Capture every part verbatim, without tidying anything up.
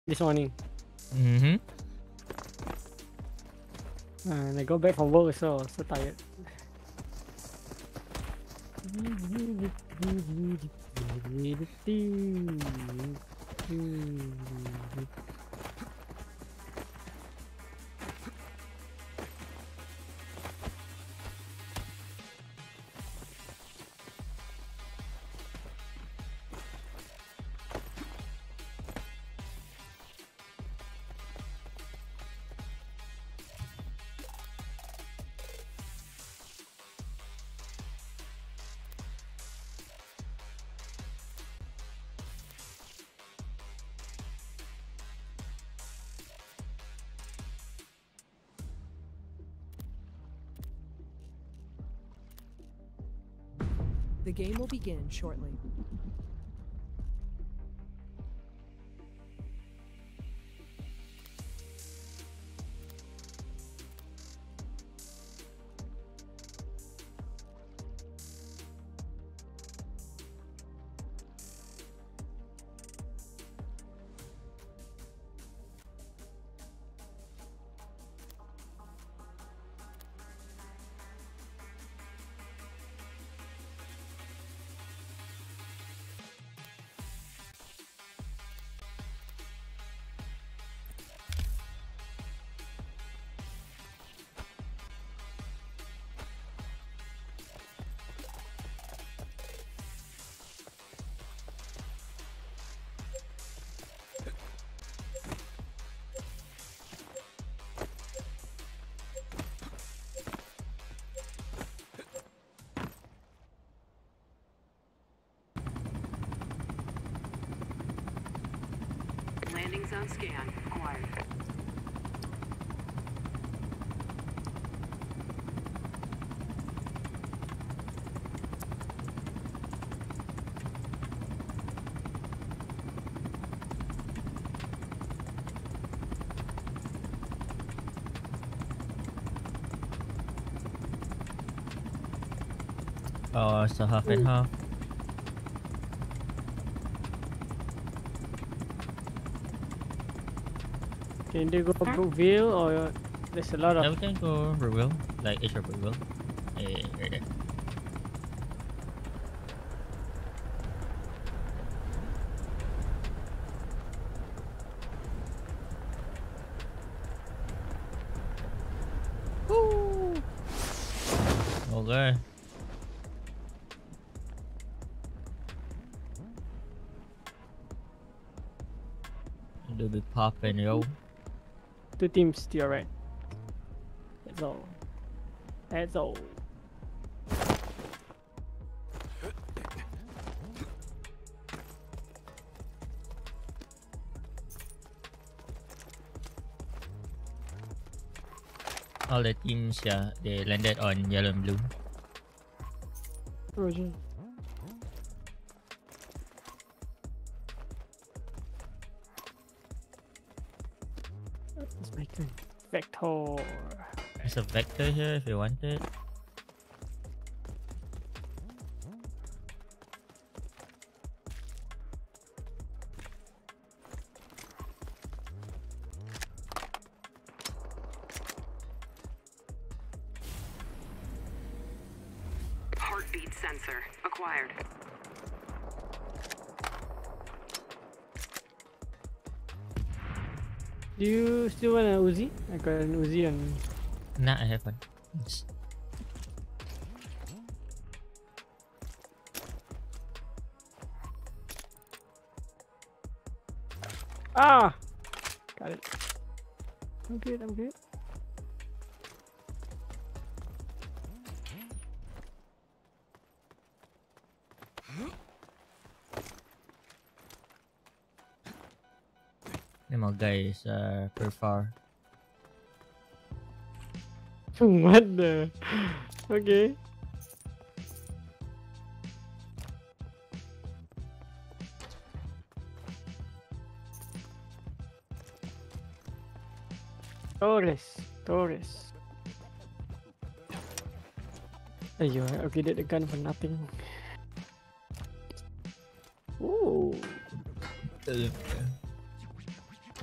this morning. Mm-hmm. And I go back from work, so so tired. The game will begin shortly. Landing zone scan acquired. Oh, so half and half. Can they go Brookville or there's a lot Yeah, of we can go Brookville, like H R Brookville. Eh, right there. Okay. It'll be popping, yo. two teams to your right. That's all. That's all. All the teams, yeah, they landed on yellow and blue. Roger. Let's make a vector. There's a vector here if you want it. Heartbeat sensor acquired. Do you still want an Uzi? I got an Uzi on me. Nah, I have one. Yes. Ah! Got it. I'm good, I'm good. The more guys are per far. What the? Okay. Torres. Torres. Ayo, I upgraded the gun for nothing. Ooh.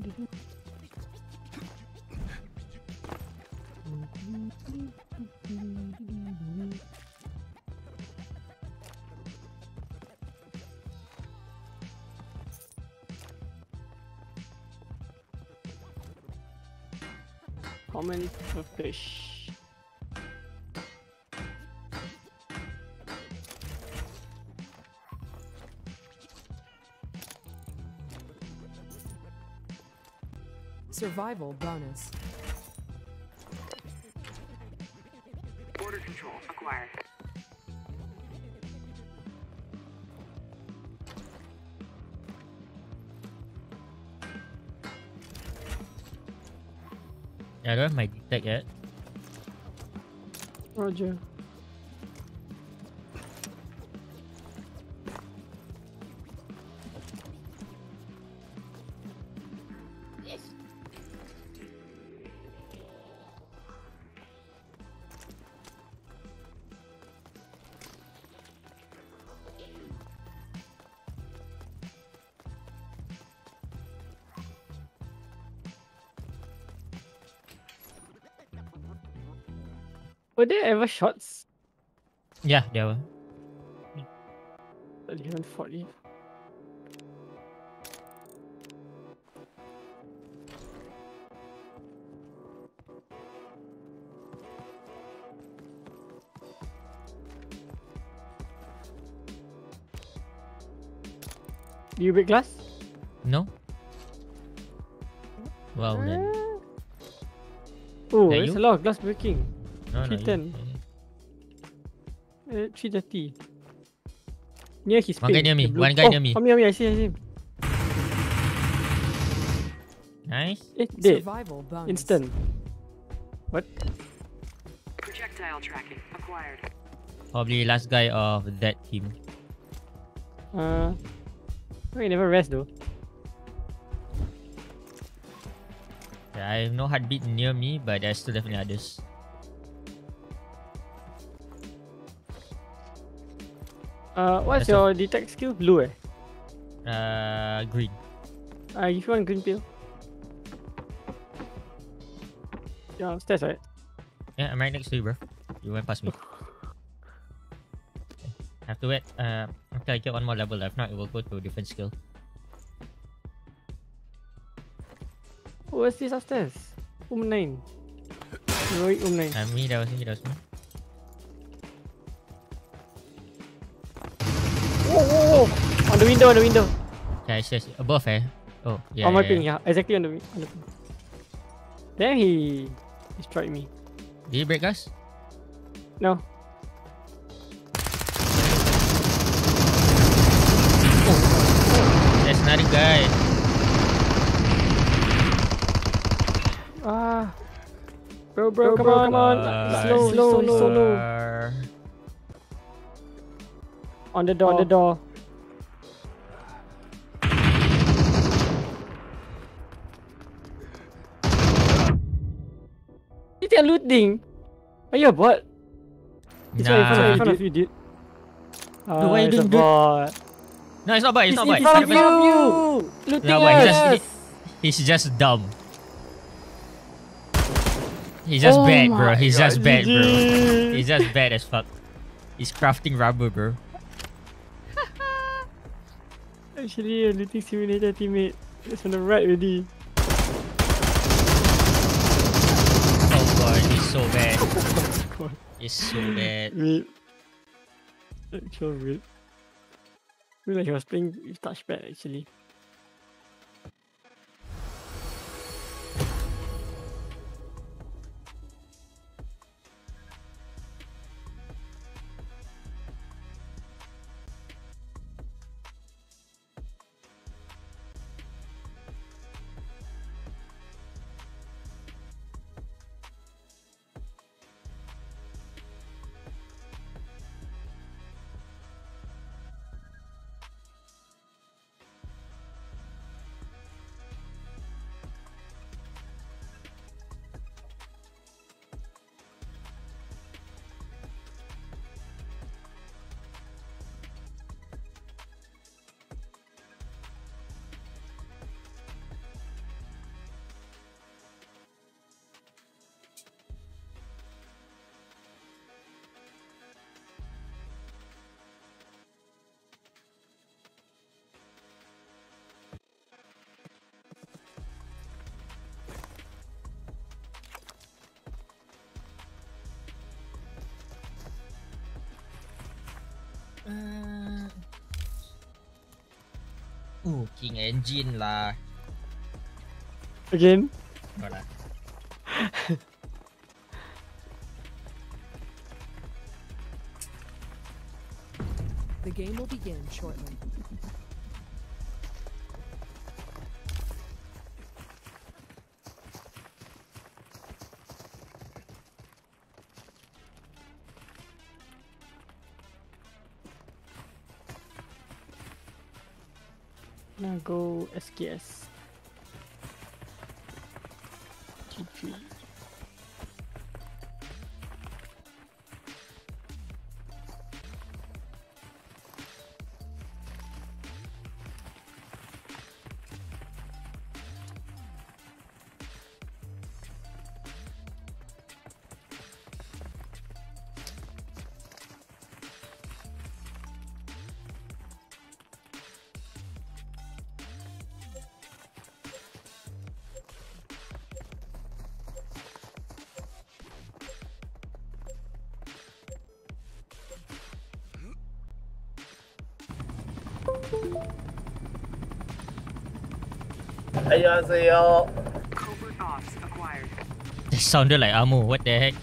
Common fish. Survival bonus. Border control acquired. Yeah, I don't have my detect yet. Roger. Were there ever shots? Yeah, there were. That you haven't fought yet. Do you break glass? No? Well then. Oh, That there's you? a lot of glass breaking. No, no. three ten. you- Uh, three thirty. Near his One guy ping, near me, the blue- one guy oh, near me. On me, on me, I see, I see him. Nice. Eh, dead. Survival bonus. Instant. What? Projectile tracking acquired. Probably last guy of that team. Uh, oh, you never rest though. Yeah, I have no heartbeat near me, but there's still definitely others. Uh, what's That's a- your detect skill? Blue eh? Uh, green. I give you one green pill. Yeah, upstairs, right? Yeah, I'm right next to you, bro. You went past me. I have to wait uh, until I get one more level. If not, it will go to a different skill. Oh, what's this upstairs? Um nine. Heroic um nine. Uh, me, that was me, that was me. Whoa, whoa, whoa! On the window, on the window. Yeah, it's just above, eh? Oh, yeah. on my yeah, ping, yeah. yeah. Exactly on the, wi- on the ping. Then he destroyed me. Did you break us? No. There's another guy. Ah. Bro, bro, come on, come on. Uh, slow, slow, slow, slow. uh, On the door, on the door. You think I'm looting? Are you a bot? It's right in front, of, in Nah. front of you, dude. Ah, what are you it's a doing, dude? bot. No, it's not bad. It's He's not in bad. front of It's not bad. you! Looting No, but he's us! just, he's just dumb. He's just Oh bad, my bro. He's just God, bad, bro. G G. He's just bad as fuck. He's crafting rubber, bro. Actually, a looting simulator teammate. It's on the right already. Oh god, he's so bad. God. He's so bad. Wait. Actual weird. Feel like he was playing with touchpad actually. Ooh, King Engine lah. Again? No lah. The game will begin shortly. Now go S K S. G G. 안녕하세요. Covert ops acquired. That sounded like Amu. What the heck?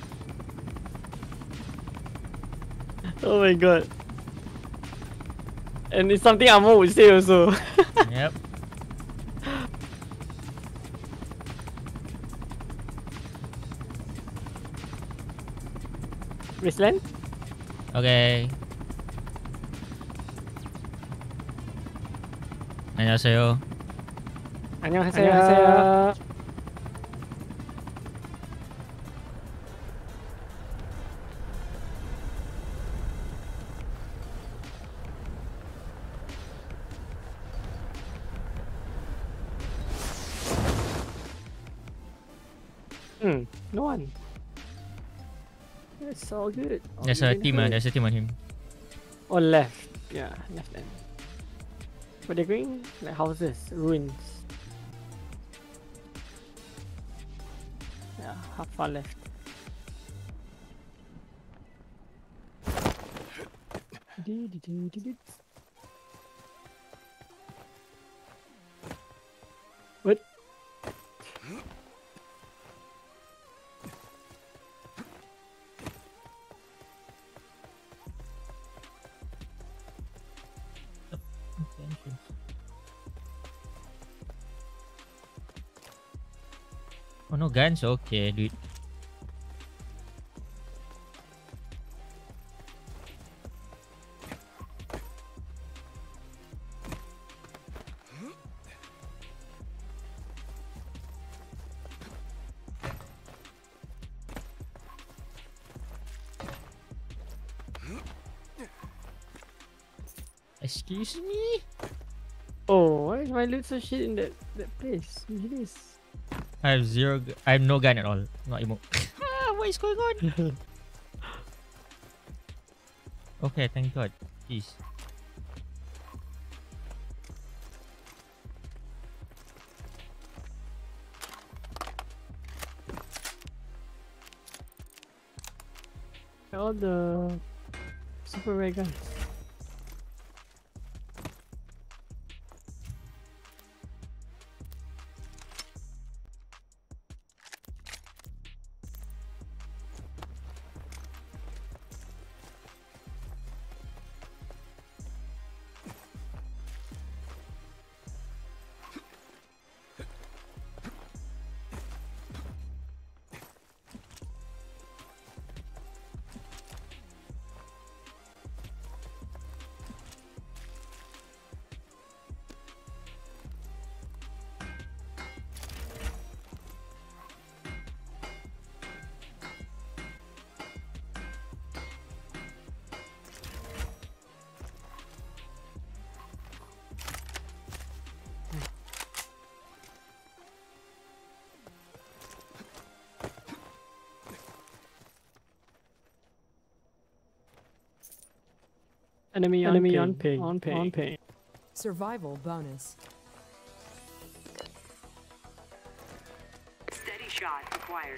Oh my god. And it's something Amo would say also. Yep. Wasteland? Okay. 안녕하세요. 안녕하세요. 안녕하세요. Hmm, no one. It's all good. All There's a good in team. Uh, hood. there's a team on him. Oh, left. Yeah, left end. But they're going like houses, ruins. Yeah, half far left. What? Oh no guns? Okay, dude. Excuse me? Oh, why is my loot so shit in that, that place? Look at this. I have zero. Gu- I have no gun at all. Not emo. Ah, what is going on? Okay, thank God. Jeez. All the super rare guns. Enemy on Enemy ping. on ping. On ping. On ping. Survival bonus. Steady shot acquired.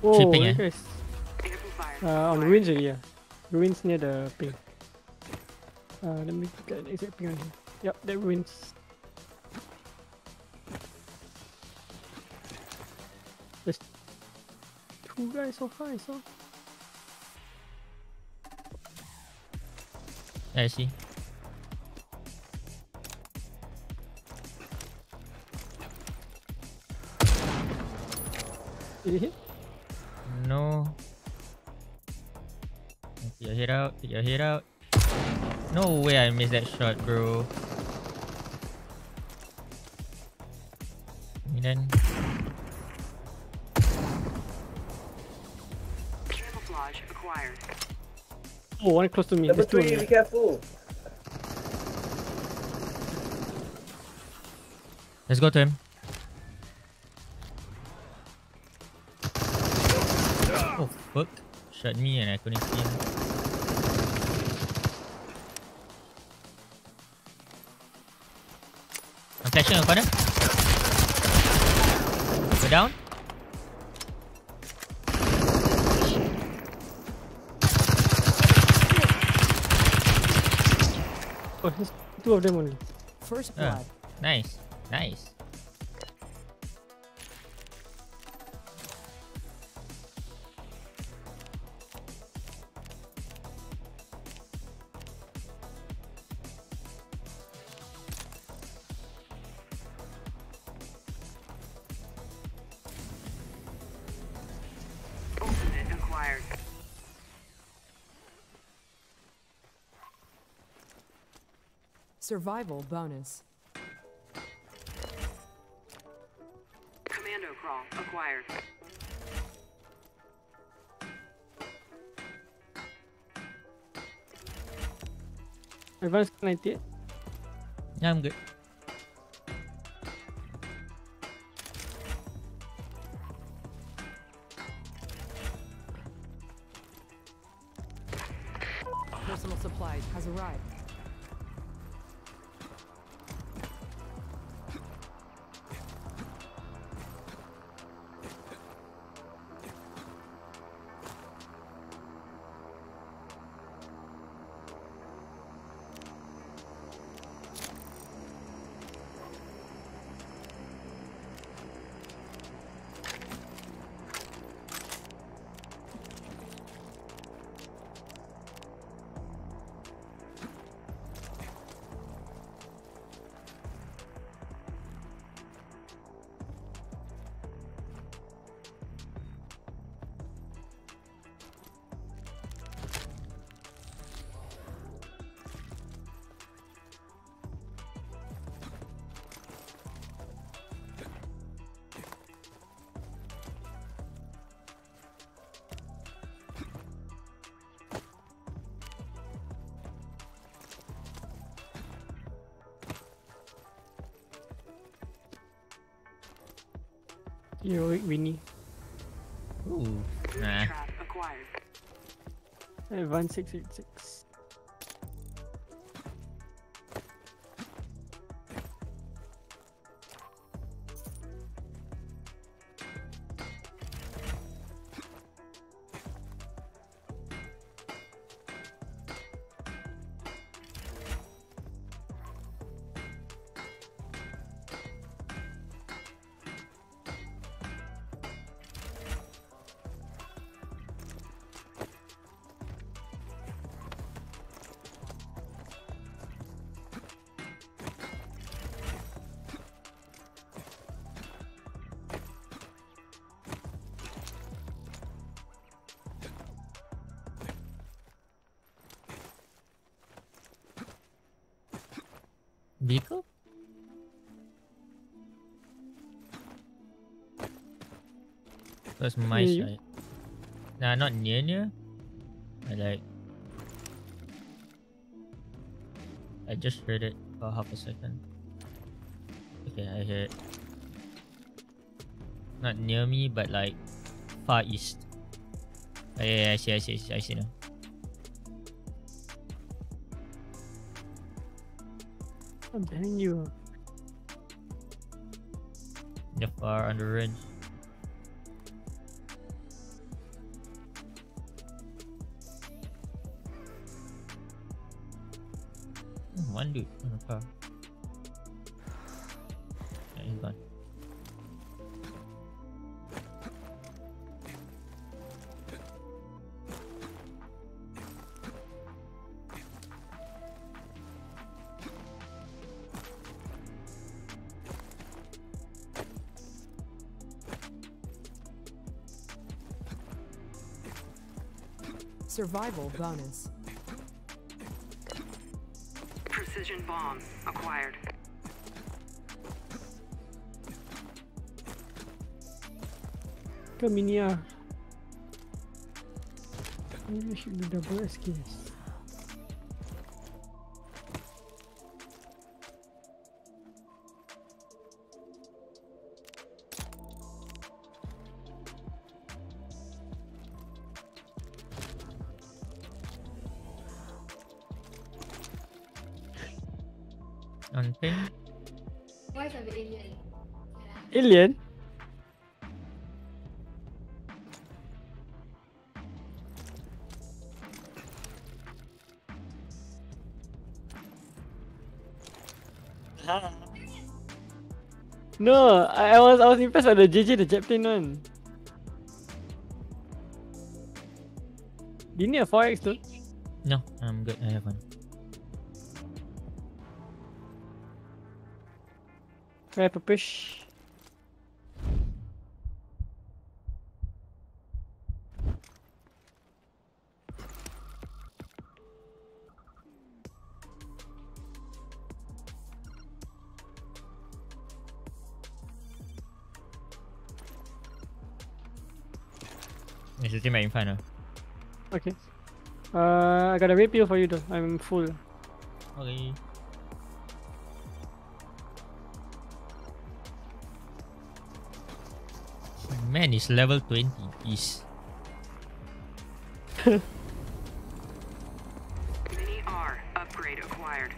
Whoa, Three ping, you eh? guys. Amplifier Uh, on acquired. ruins already, yeah. Ruins near the ping. Uh, let me get an exact ping on here. Yep, that ruins. There's two guys so far, so. I see. Did he hit? No. Put your head out. Put your head out. No way I missed that shot, bro. And then Camouflage acquired. Oh, one close to me. Number There's two of three, them. be careful. let's go to him. Oh fuck! Shot me and I couldn't see him. I'm flashing on corner. Go down. Oh, there's two of them only. First Ah, blood. nice, nice. Ultimate acquired. Survival bonus. Commando crawl acquired. Advanced ninety-eight. Yeah, I'm good. Personal supplies has arrived. Heroic Winnie. Ooh, Booby nah. trap acquired. Advanced six eighty-six. Vehicle? That's my Near you? side. Nah, not near near. I like. I just heard it for half a second. Okay, I hear it. Not near me, but like far east. Oh, yeah, yeah, I see, I see, I see, I see now. I'm behind you. They're far on the range. One dude on the car. Yeah, he's gone. Survival bonus. Precision bomb acquired. Ke mini ah. Maybe I should do double S Ks. On ping. Why is it alien? Alien? No, I, I was I was impressed by the J J the Chaplin one. Do you need a four X though? No, I'm good. I have one. Try a push. It's the team right in front now. Okay. Uh, I got a rapier for you though. I'm full. Okay. Man, it's level twenty. Is Mini R upgrade acquired.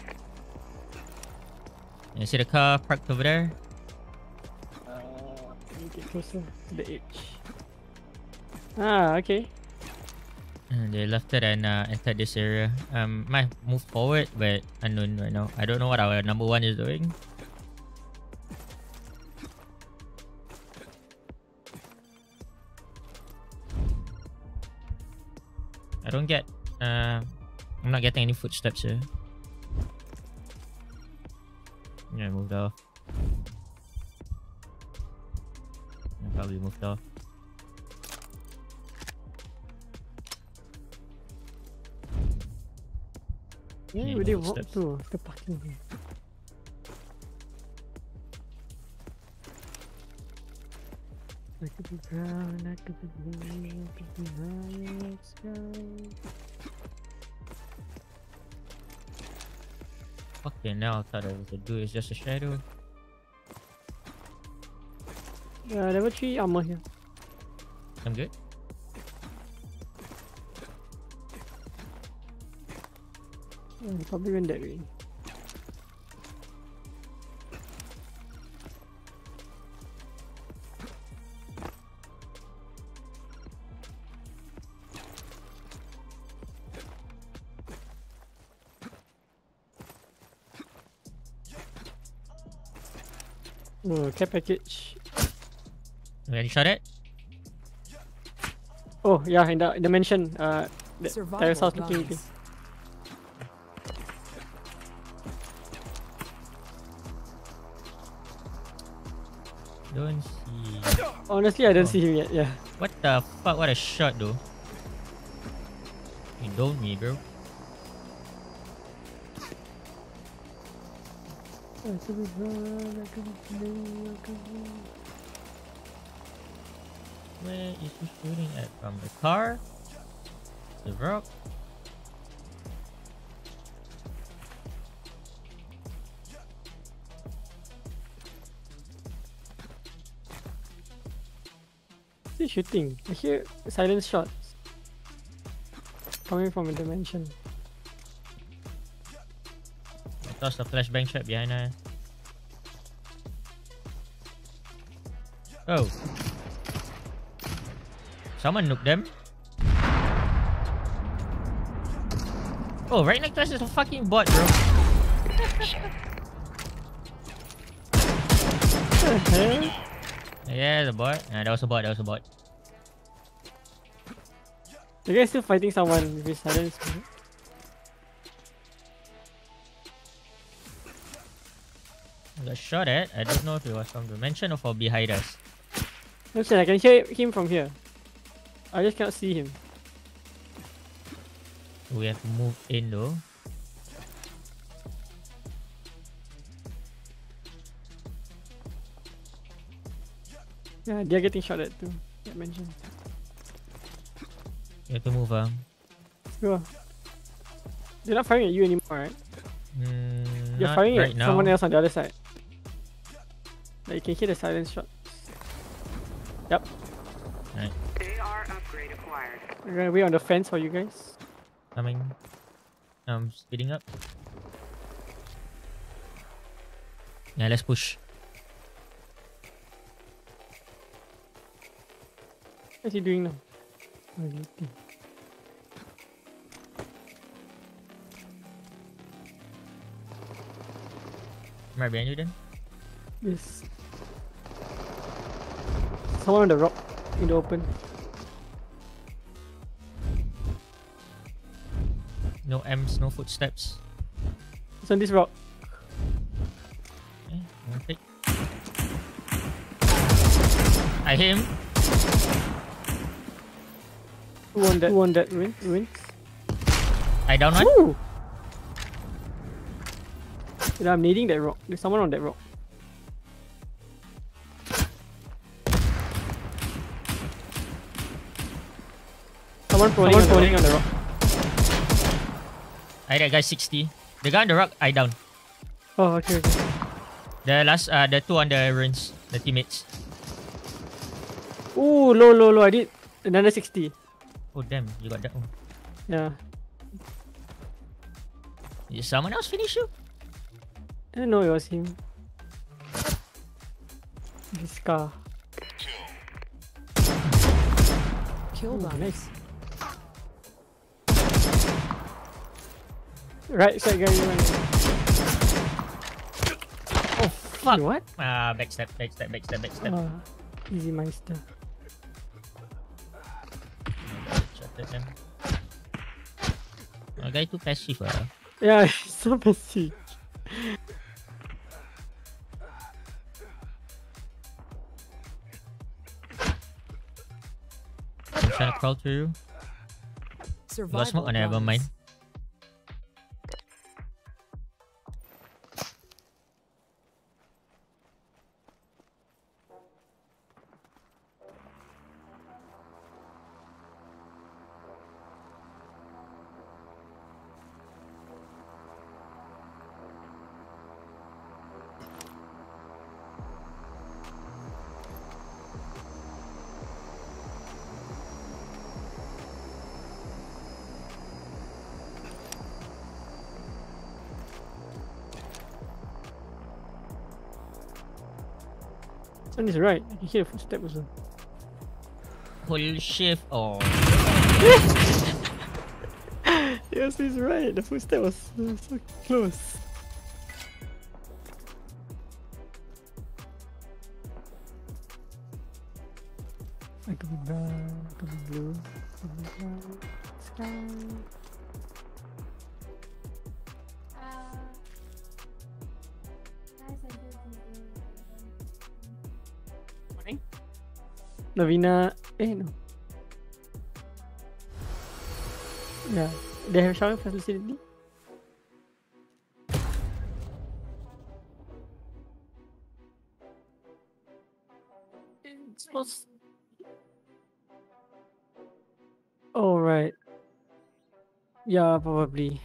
you see the car parked over there? Uh, let me get closer to the edge. Ah, okay. Uh, they left it and uh, entered this area. Um, might move forward, but unknown right now. I don't know what our number one is doing. I don't get. Uh, I'm not getting any footsteps here. Yeah, moved off. Yeah, probably moved off. Yeah, Need we did more walk steps. to the parking here. I could be brown, I could be blue, I could be high sky. Fucking now I thought it was a dude, it's just a shadow. Uh, level three armor here. I'm good. Uh, he probably went that way. Oh, care package. Any shot at? Oh, yeah, in the dimension. Uh, the Survival terrace house looking at you. bonus. Don't see. Honestly, I don't Oh. see him yet. Yeah. What the fuck? What a shot though. You don't me, bro. I could be brown, I could be blue, I could be. Where is he shooting at? From the car? The rock? What's he shooting? I hear silent shots coming from a dimension. I tossed a flashbang shot behind her. Oh. Someone nuked them. Oh, right next to us is a fucking bot, bro. the hell? Yeah, the bot. Uh, that was a bot. That was a bot. The guy's still fighting someone with his silence. I got shot at. I don't know if it was from the mansion or from behind us. Listen, I can hear him from here. I just cannot see him. We have to move in though. Yeah, they're getting shot at too. That mentioned. We have to move. Um. Go. They're not firing at you anymore, right? Mm, You're not firing right at now. someone else on the other side. Like you can hear the silence shot. Yep. Right. A R upgrade acquired. We're gonna wait on the fence for you guys. Coming. Um, speeding up. Yeah, let's push. What's he doing now? Oh, looting. Right behind you then. Yes. Someone on the rock in the open. No M's, no footsteps. It's on this rock. Okay, one pick. I hit him. Who won that? Who won that win? Wins? I down one. Woo! Yeah, I'm needing that rock. There's someone on that rock. Someone falling, someone falling on the rock. I that guy sixty. The guy on the rock, I down. Oh, okay, okay. The last, uh, the two on the ruins, the teammates. Ooh, low, low, low. I did another sixty. Oh damn, you got that one. Yeah. Did someone else finish you? I didn't know it was him. This car. Kill Ooh, bonus. nice. Right side guy, you went. Oh fuck! What? Ah, backstep, backstep, backstep, backstep. Ah, easy meister. Shot at them. Oh, guy too passive ah. Yeah, it's so messy. I'm trying to crawl through. You Survival got smoke? Oh, never mind. bonus. On his right, I can hear a footstep also. Hold shift. Oh. Yes, he's right. The footstep was so, so close. I could be brown, I could be blue, I could be brown, sky. Uh, nice and good. Navina, eh no. Yeah, they have shower facility. It's supposed. Oh right. Yeah, probably.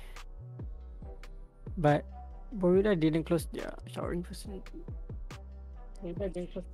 But Borilla didn't close their showering facility. Maybe I didn't close.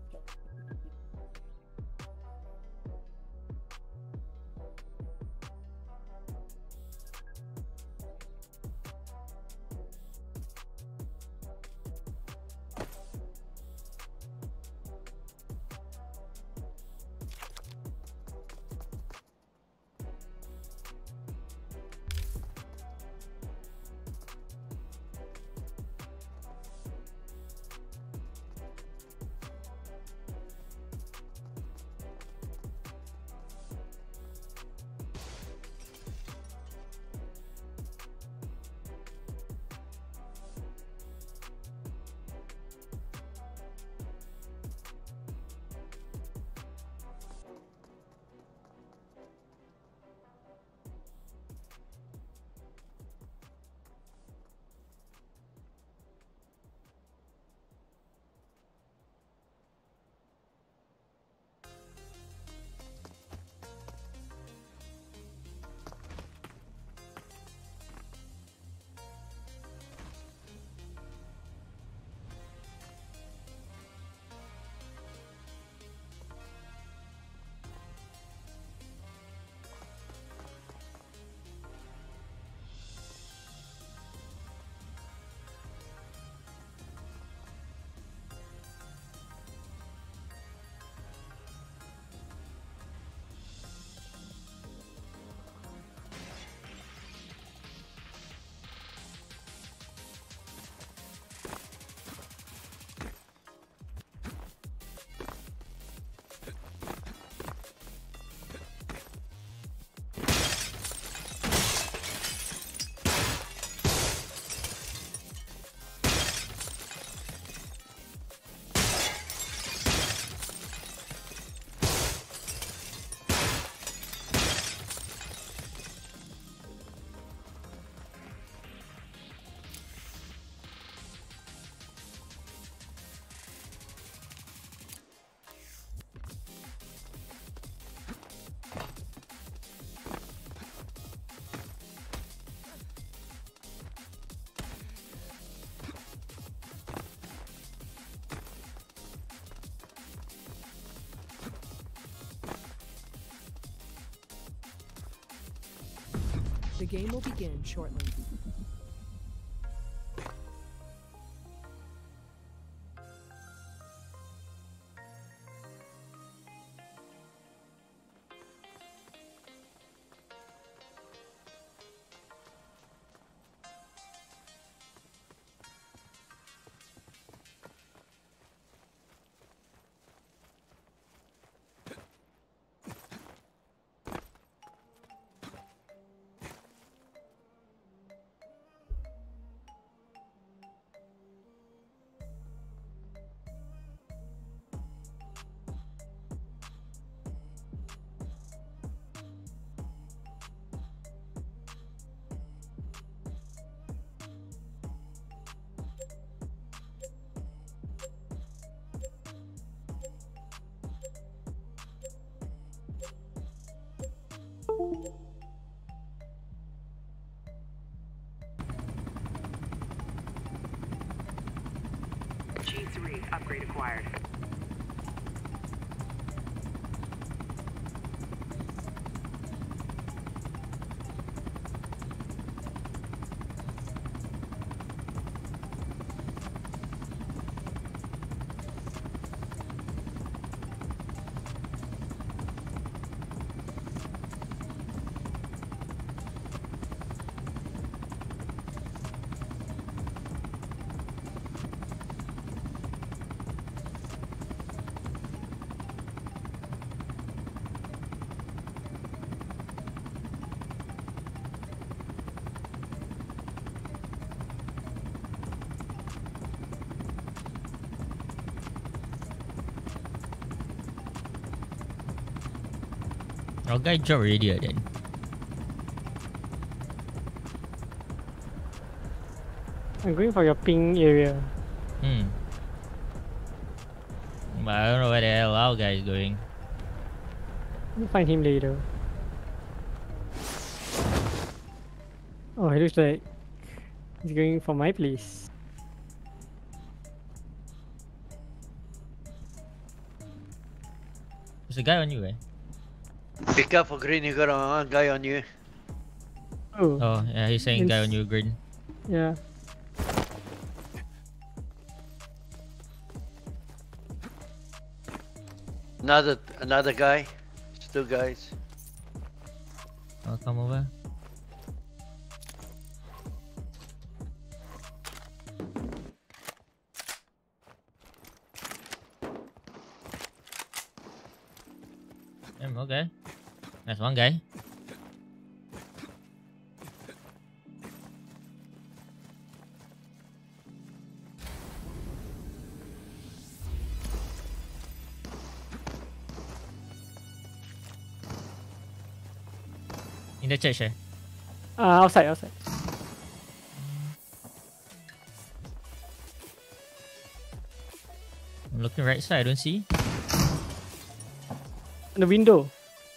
The game will begin shortly. G three upgrade acquired. Our guy dropped radio then. I'm going for your ping area. Hmm. But I don't know where the hell our guy is going. We'll find him later. Oh, it looks like he's going for my place. There's a guy on you, eh? Pick up for green, you got a guy on you. Oh, Oh, yeah, he's saying guy It's- on you, green. yeah. Another another guy. It's two guys. I'll come over. Um, okay. That's one guy. In the church, eh? Uh, outside, outside. I'm looking right side, I don't see. On the window.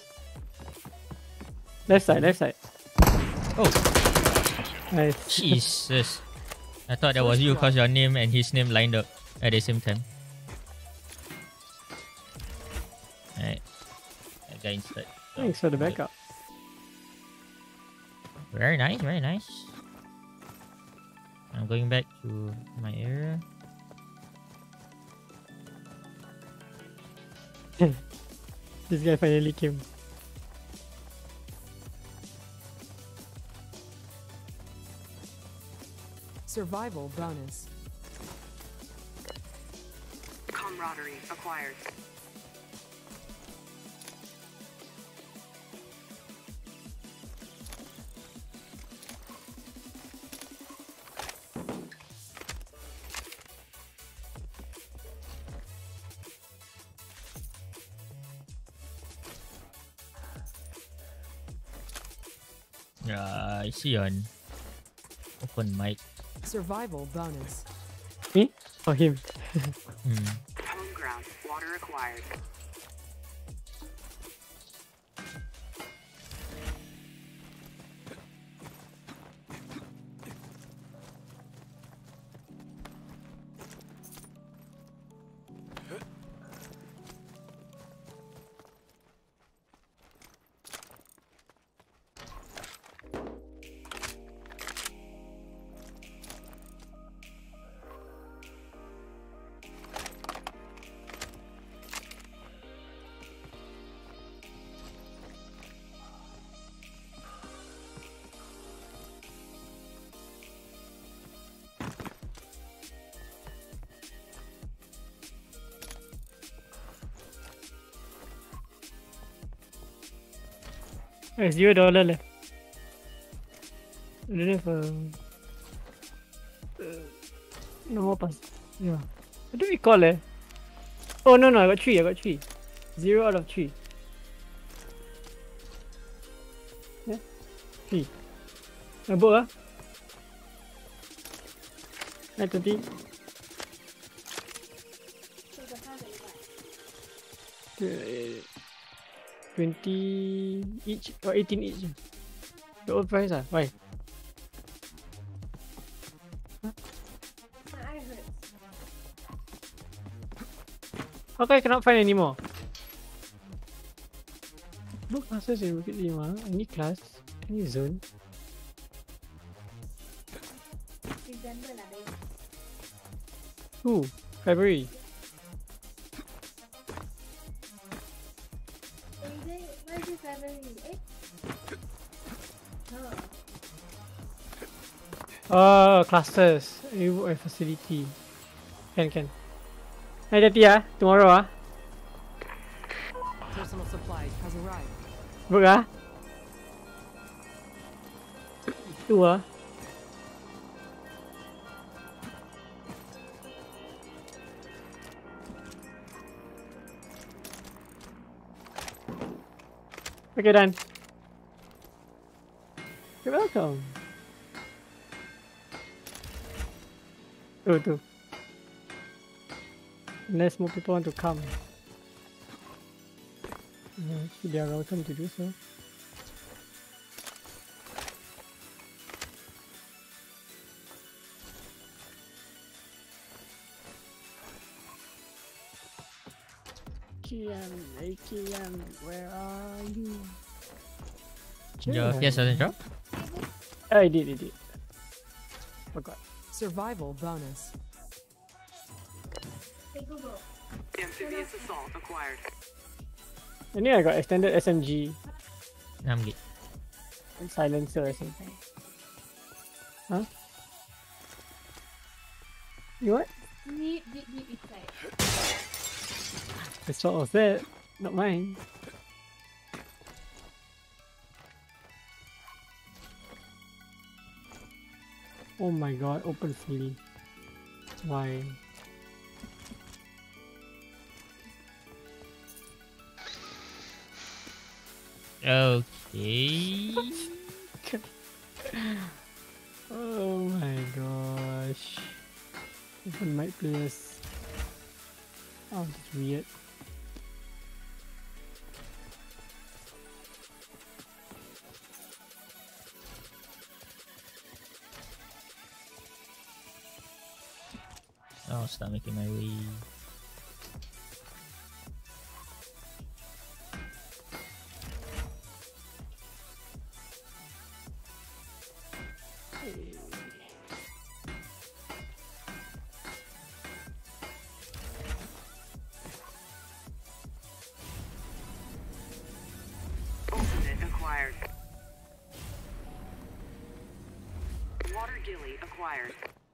Left side, left side. Oh, Nice. Jesus. I thought that was you because your name and his name lined up at the same time. Alright. That guy inside. Thanks for the backup. Very nice, very nice. I'm going back to my area. This guy finally came. Survival bonus. Camaraderie acquired. Yeah, I see on open mic. Survival bonus. Me? Or him? Hmm. Home ground. Water acquired. Eh, zero dollar left. I don't have a... Uh, no more pass. Yeah. I don't recall eh. Oh no no, I got three, I got three. Zero out of three. Yeah? Three. I book ah. nine twenty. So the how many buy? Uh, twenty each or eighteen each. The old price ah. Why? My eye hurts. How come I cannot find anymore? Book classes in Bukit Timah. Any class? Any zone? December lah, babe. Who? February. Oh, is it? Why is it February? Eh? No. Oh, clusters. You book a facility. Can, can. nine thirty ah. Tomorrow ah. Personal supplies has arrived. Book ah. Two ah. Okay, done. You're welcome. Oh, two. Unless more people want to come. Uh, they are welcome to do so. Kian, hey Kian, where are you? Your P S doesn't drop? I did, I did. Forgot. Survival bonus. Hey Google. Amphibious assault acquired. I knew I got extended S M G I'm good. and silencer or something. Huh? You what? Deep, deep, deep inside. That's what was that, not mine. Oh my god, open fully. Why? Okay. Oh my gosh. Open mic players. Oh, that's weird. I'll start making my way. Ultimate acquired. Water gilly acquired.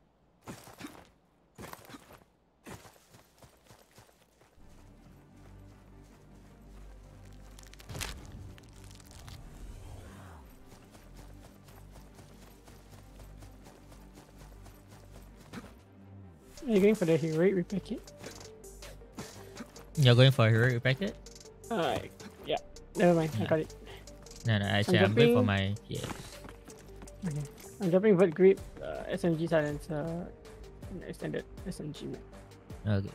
Are you going for the heroic repacket? You're going for a heroic packet? Alright, yeah. Never mind, I Yeah. got it. No, no, actually I'm going for jumping. my P S. Okay. I'm dropping Vert Grip, uh, S M G silencer, and extended S M G. Okay.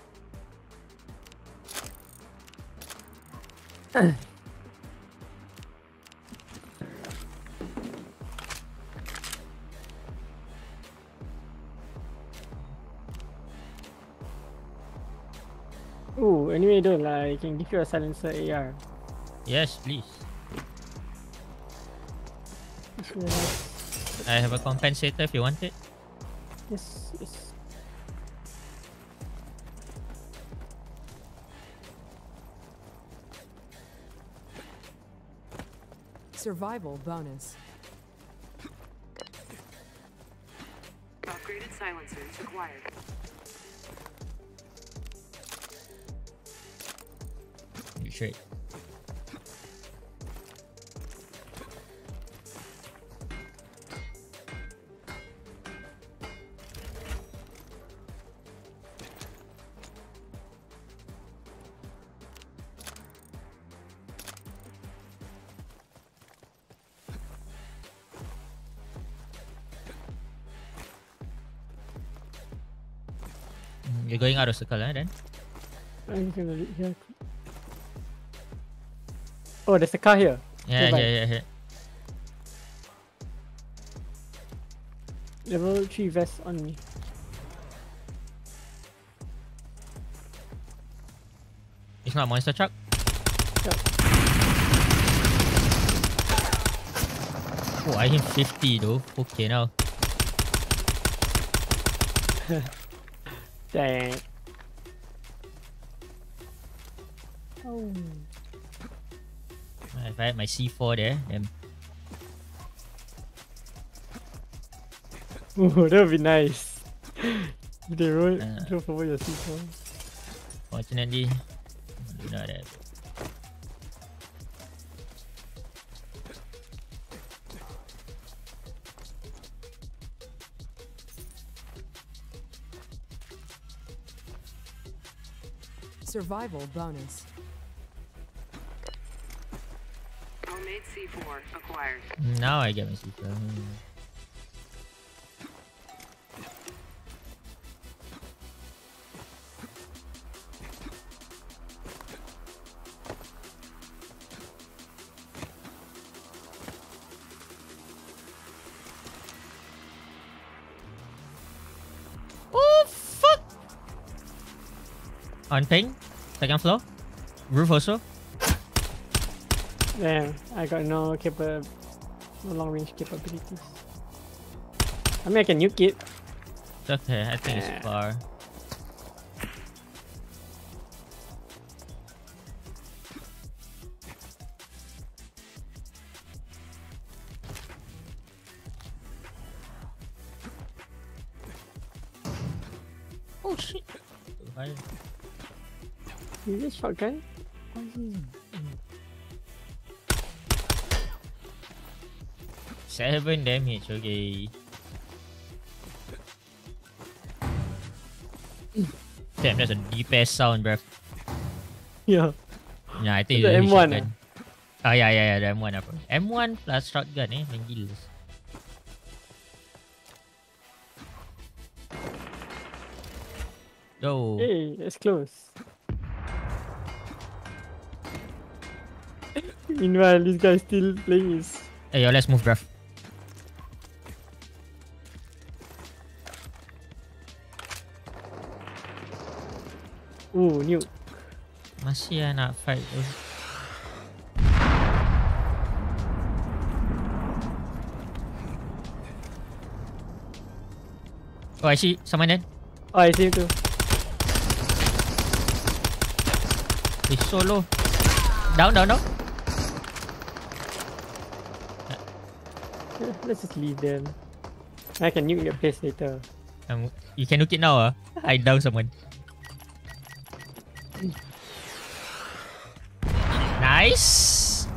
Ooh, anyway, don't like, I can give you a silencer A R. Yes, please. Just realized- I have a compensator if you want it. Yes, yes. Survival bonus. Upgraded silencers acquired. You straight. You're going out of circle, eh, then? I'm gonna look here. Oh, there's a car here. Yeah, Goodbye. yeah, yeah, yeah. Level three vest on me. It's not a monster truck. Yep. Oh, I hit fifty though. Okay, now. Dang. Oh. If I had my C four there, then Ooh, that would be nice. If they roll, Uh. drove over your C four. fortunately, do not have. Survival bonus. Homemade C four acquired. Now I get my C four. Hmm. Oh fuck! On ping, second floor, roof also. Damn, I got no capa no long range capabilities. I mean I can nuke it. It's okay, I think Yeah. it's far. Oh shit! Too high. Is this shotgun? Seven damage, okay. Damn, that's a deep ass sound, bruv. Yeah. Yeah, I think The it's M one shotgun. Oh yeah, yeah, yeah, the M one apa. M one plus shotgun eh, main gila. Yo, Hey, that's close. Meanwhile, this guy's still playing his. hey yo, let's move, bruv. Ooh, nuke. Masih lah nak fight tu. Oh, I see someone there. Oh, I see him too. He's so low. Down, down, down. Yeah, let's just leave them. I can nuke your place later. Um, you can look it now ah. I down someone. Nice.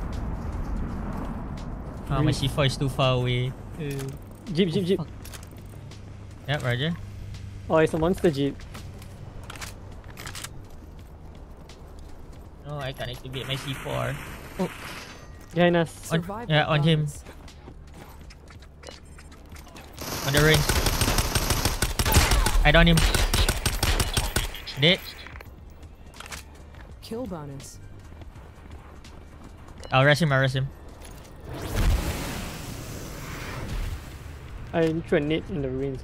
Oh, my C four is too far away. Uh, jeep, jeep, jeep. Yep, Roger. Oh, it's a monster jeep. No, I can't activate my C four. Behind us. On- Survival yeah, on him. bonus. On the range. I down him. Dead. Kill bonus. I'll rush him, I'll rush him. I threw a nade in the ruins.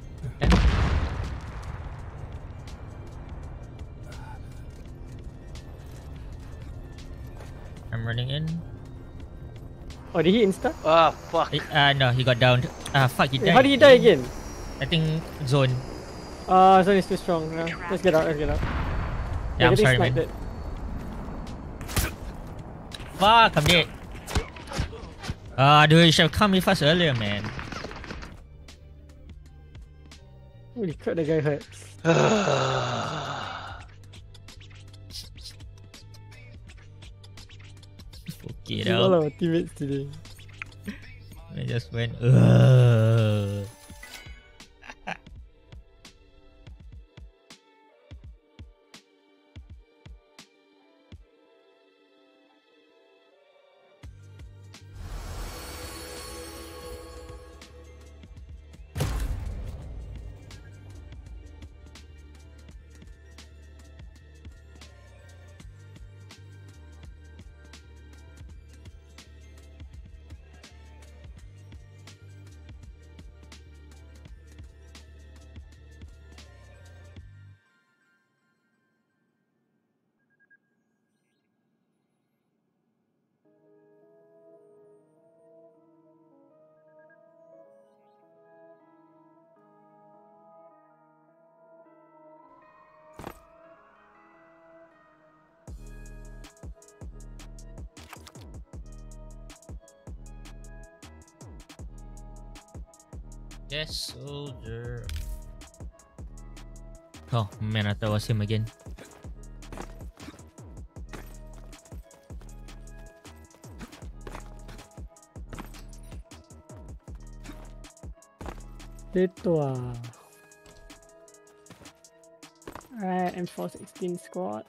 I'm running in. Oh, did he insta? Ah, fuck. Eh, uh, no, he got downed. Ah, fuck, he Wait, died. how did he die again? I think zone. Ah, uh, so he's too strong. Uh, let's get out, let's get out. Yeah, I'm getting sorry, man. sniped. Fuck, I'm dead. Ah, dude, you should have come with us earlier, man. Holy crap, that guy hurts. Okay, Kill all now. our teammates today. I just went. Ugh. Yes, soldier. Oh man, I thought it was him again. Itu ah. Alright, M four sixteen squad.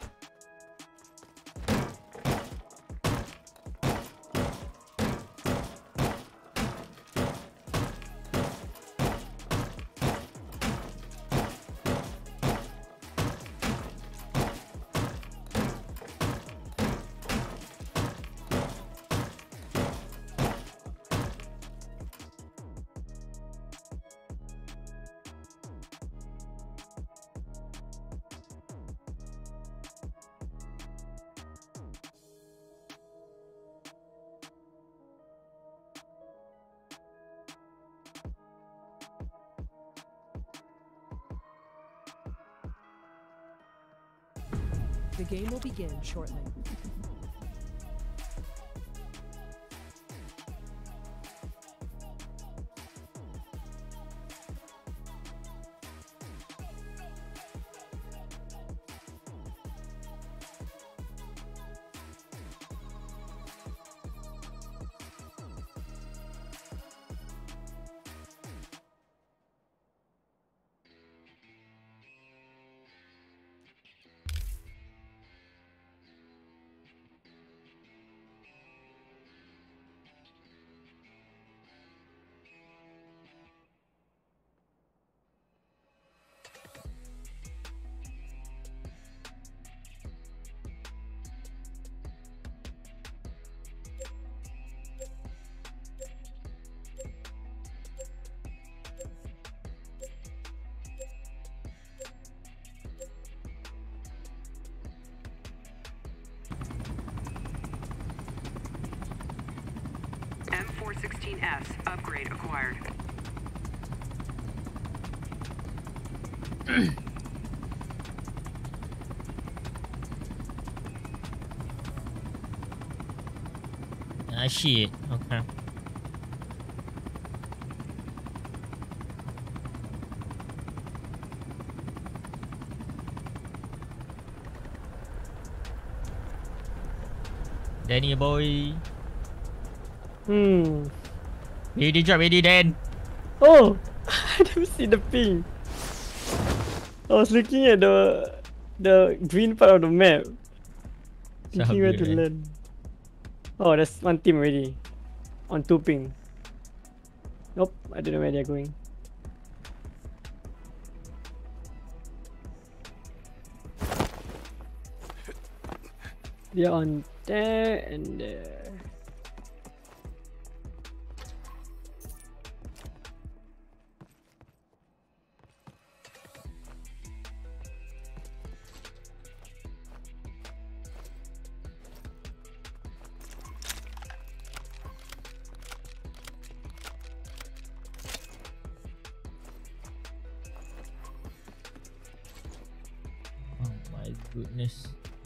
The game will begin shortly. M four sixteen S upgrade acquired. Ah shit. Okay. Danny boy. Hmm. Ready drop, ready Dan. Oh! I didn't see the ping. I was looking at the the green part of the map. Thinking where to Sabi, eh. land. Oh, there's one team already. On two ping. Nope, I don't know where they're going. They're on there and there. Oh my goodness.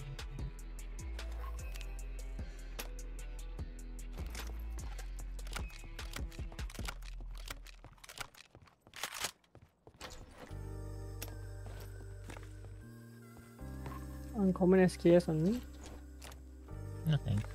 Uncommon S K S on me. No thanks.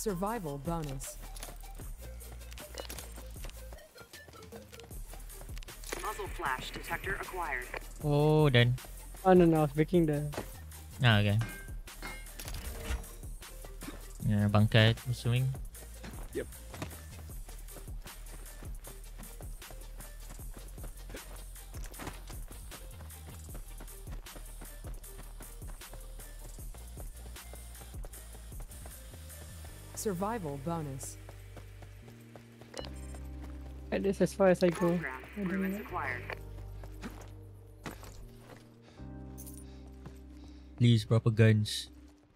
Survival bonus. Muzzle flash detector acquired. Oh, then. Oh no no, I was breaking the. Ah, okay. Yeah, bangkai swing. Yep. Survival bonus. At least as far as I go. Program ruins acquired. Please, proper guns.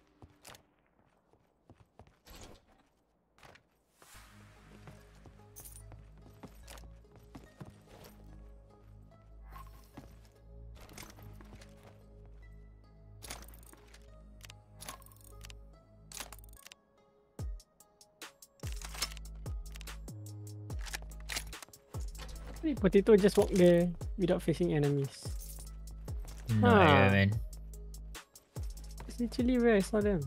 Hey, Potato just walk there without facing enemies. No Huh. idea, man. It's literally where I saw them.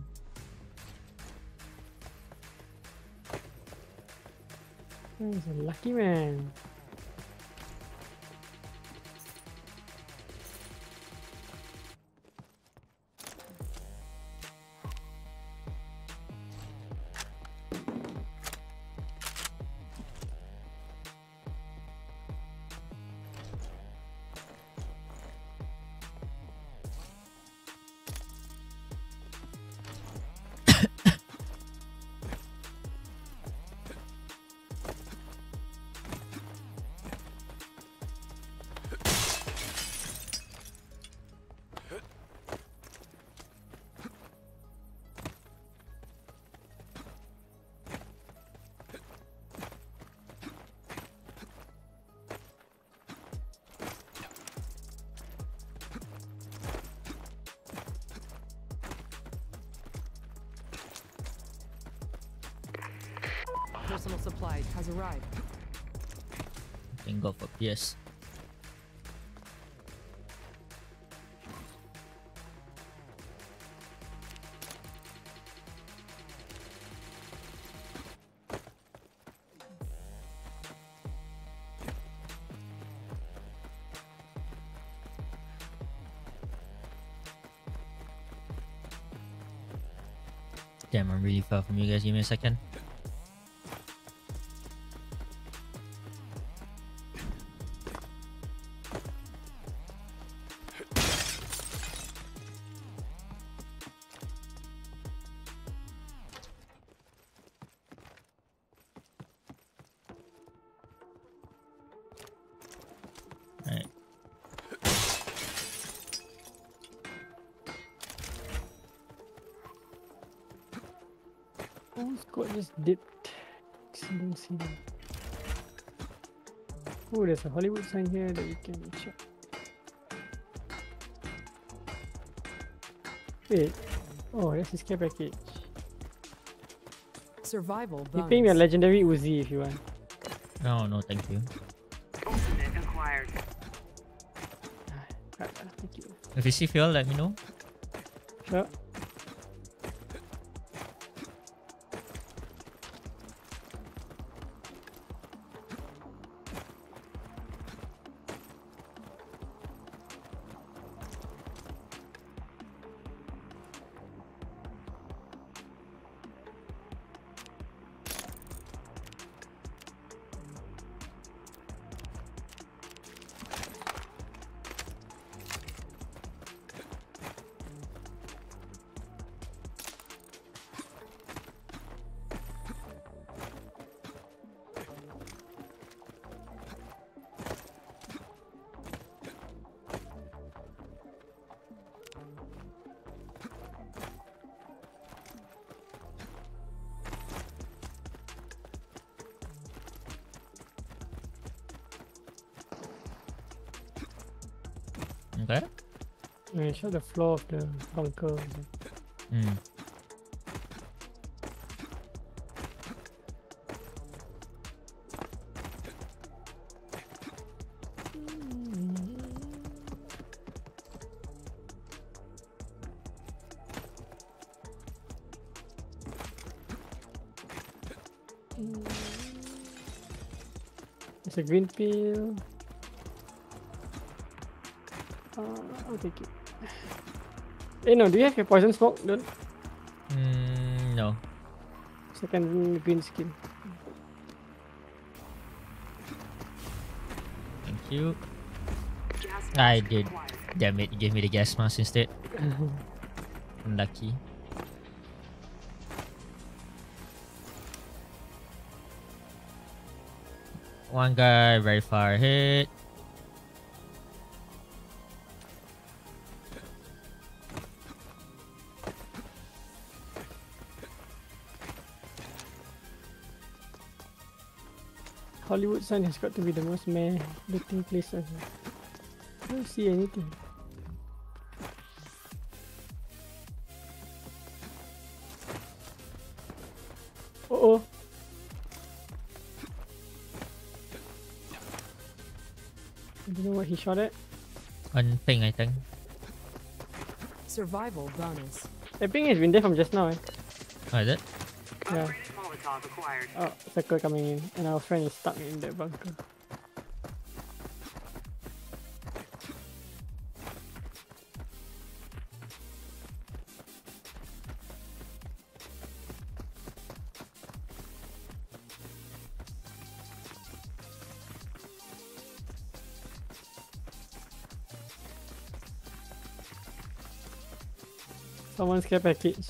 Oh, he's a lucky man. Personal supplies has arrived. Can go for P S. Damn, I'm really far from you guys. Give me a second. Alright. Oh, squad just dipped. Don't see them. Oh, there's a Hollywood sign here that you can check. Wait. Oh, that's his care package. Survival You pay me a bonus. legendary Uzi if you want. No, no, thank you. Ultimate acquired. Right, uh, thank you. If you see fuel, let me know. Sure. Okay. I show the floor of the bunker. Hmm. It's a green pill. Uh, I'll take it. Eh no, do you have your poison smoke? Don't. Mm, no. Second green skin. Thank you. Gas I mask did. acquired. Damn it, you gave me the gas mask instead. Unlucky. One guy very far ahead. Hollywood Sign has got to be the most meh looking place ever. I don't see anything. Uh oh. I don't know what he shot at. On ping, I think. Survival bonus. I think he's been there from just now. Eh? Oh, is it? Yeah. Upgraded Molotov acquired. Oh, circle coming in, and our friend is stuck in that bunker. Someone's care package.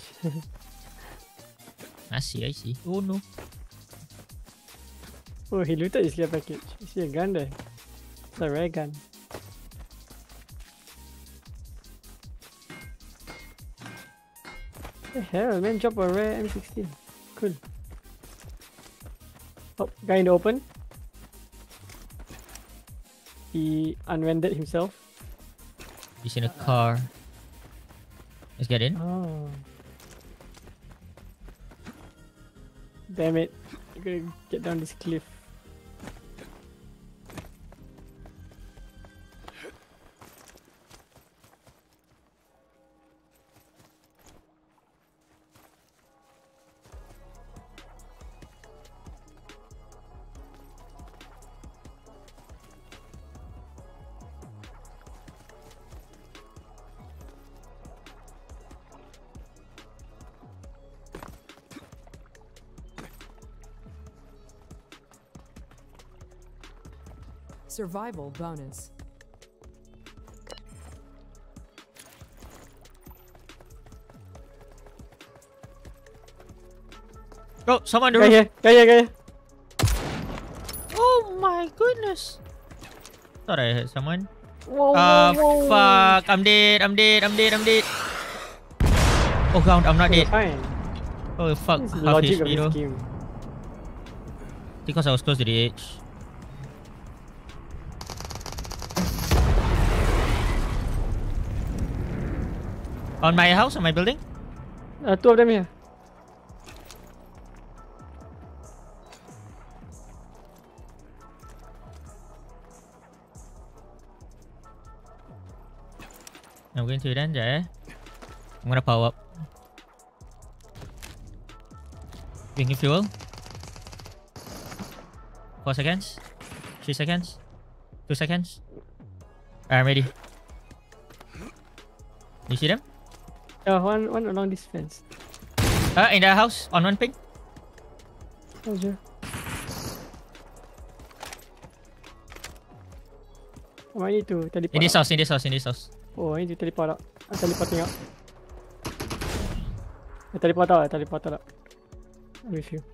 I see, I see. Oh no. Oh, he looted his care package. You see a gun there? It's a rare gun. The hell, man, drop a rare M sixteen. Cool. Oh, guy in the open. He unrendered himself. He's in a car. Let's get in. Oh. Damn it. I'm gonna get down this cliff. Survival bonus. Oh, someone on the Guy roof. here, guy here, guy here. Oh my goodness. Thought I heard someone. Whoa, Ah, whoa, whoa. fuck. I'm dead. I'm dead. I'm dead. I'm dead. Oh, God. I'm not Okay, dead. fine. Oh, fuck. This is the Half logic H of P this though. game. Because I was close to the edge. On my house, on my building? Uh, two of them here. I'm going to danger, eh? I'm gonna power up. Drinking fuel. Four seconds. Three seconds. Two seconds. I'm ready. You see them? Uh, one, one along this fence. Uh, in the house, on one ping. Roger. Oh, I need to teleport In this out. house, in this house, in this house. Oh, I need to teleport out. I'm teleporting out. I teleport out, I teleport out. I'm with you.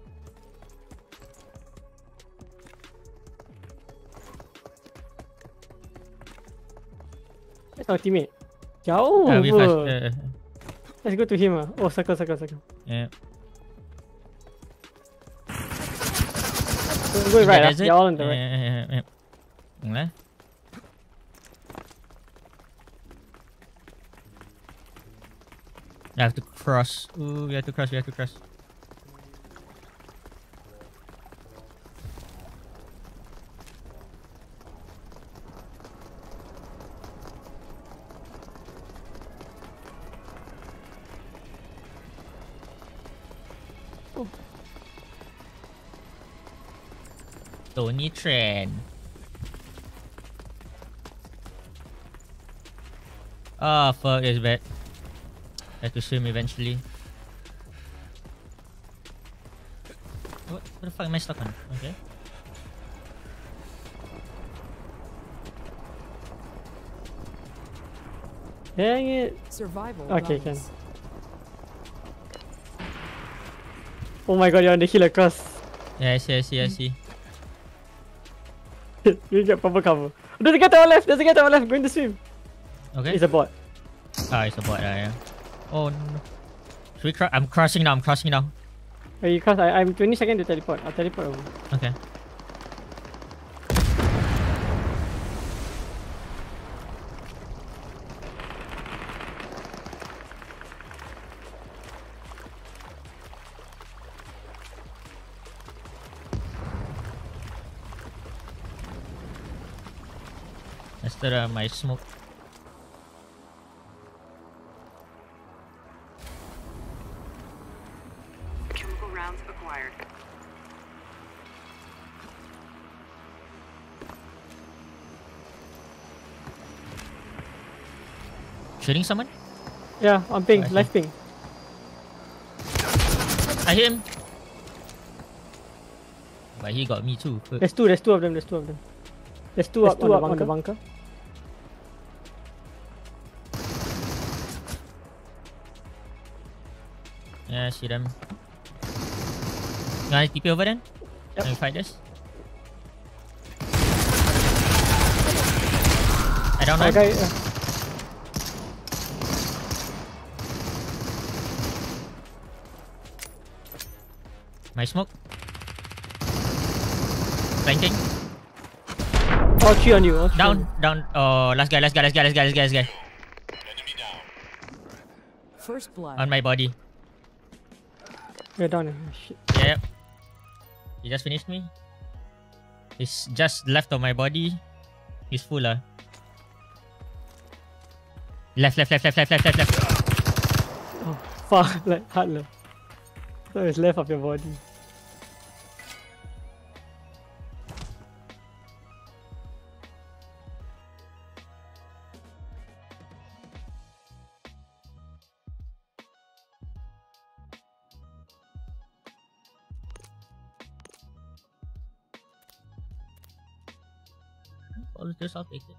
That's our teammate. Jauh Uh, we apa? fast. Uh, Let's go to him ah. Oh, circle, circle, circle. yeah. Go, go In the right ah. desert? You're all on the right. Yeah, yeah, yeah, yeah. Yang left. I have to cross. Ooh, we have to cross, we have to cross. Tony Tran. Oh fuck, that's bad. I have to swim eventually. What, what the fuck am I stuck on? Okay. Dang it. Survival Okay, bonus. Oh my god, you're on the hill across. Yeah, I see, I see, I see. You get proper cover. There's a guy to our left, there's a guy to our left going to swim. Okay. It's a bot. Ah, it's a bot, uh, yeah. Oh no. Should we cro- I'm crossing now, I'm crossing now. Wait, you cross, I, I'm twenty seconds to teleport. I'll teleport over. Okay. That's the uh, my smoke. Chemical rounds acquired. Shooting someone? Yeah, on ping, Oh, I see. live ping. I hit him. But he got me too. Fuck. There's two, there's two of them, there's two of them. There's two There's up, two on, up the bunker. on the bunker. Yeah, I see them. You want to T P over then? Yep. Can we fight this? I don't know. Okay, uh, My smoke. Flanking. all three on you. All three on Down, you. down. Oh, last guy, last guy, last guy, last guy, last guy, last guy. First blood. On my body. We're down. eh. Shit. Yep. He just finished me. He's just left on my body. He's full ah. Left, left, left, left, left, left, left, left. Oh, fuck, like hard left. So it's left of your body. All this, I'll take it.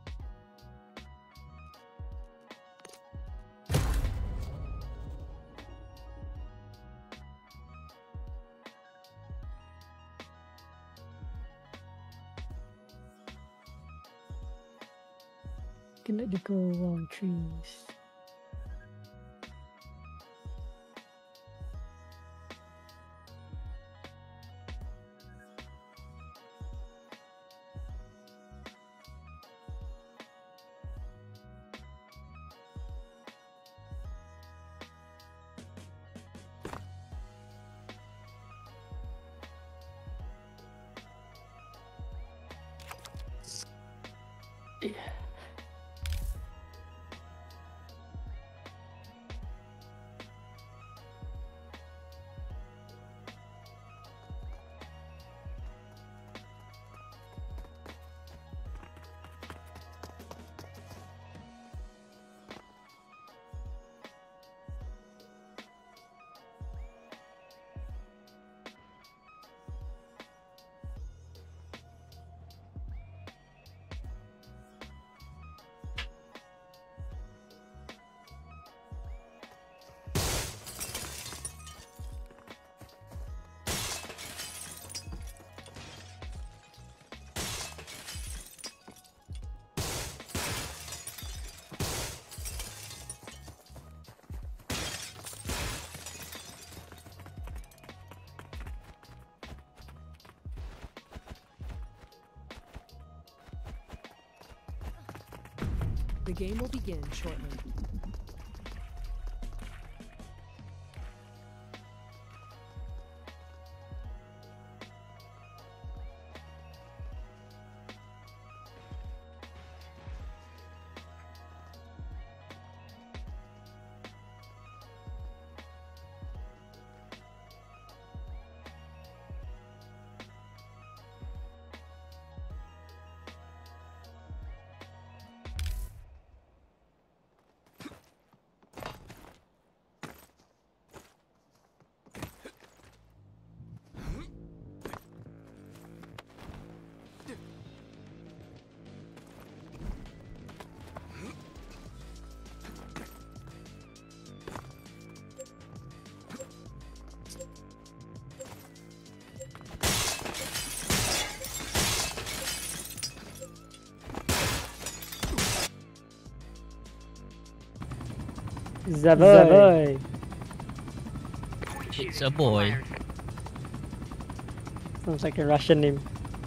Can let the go on trees. The game will begin shortly. Zavoy. Point It's shooting a boy. acquired. Sounds like a Russian name.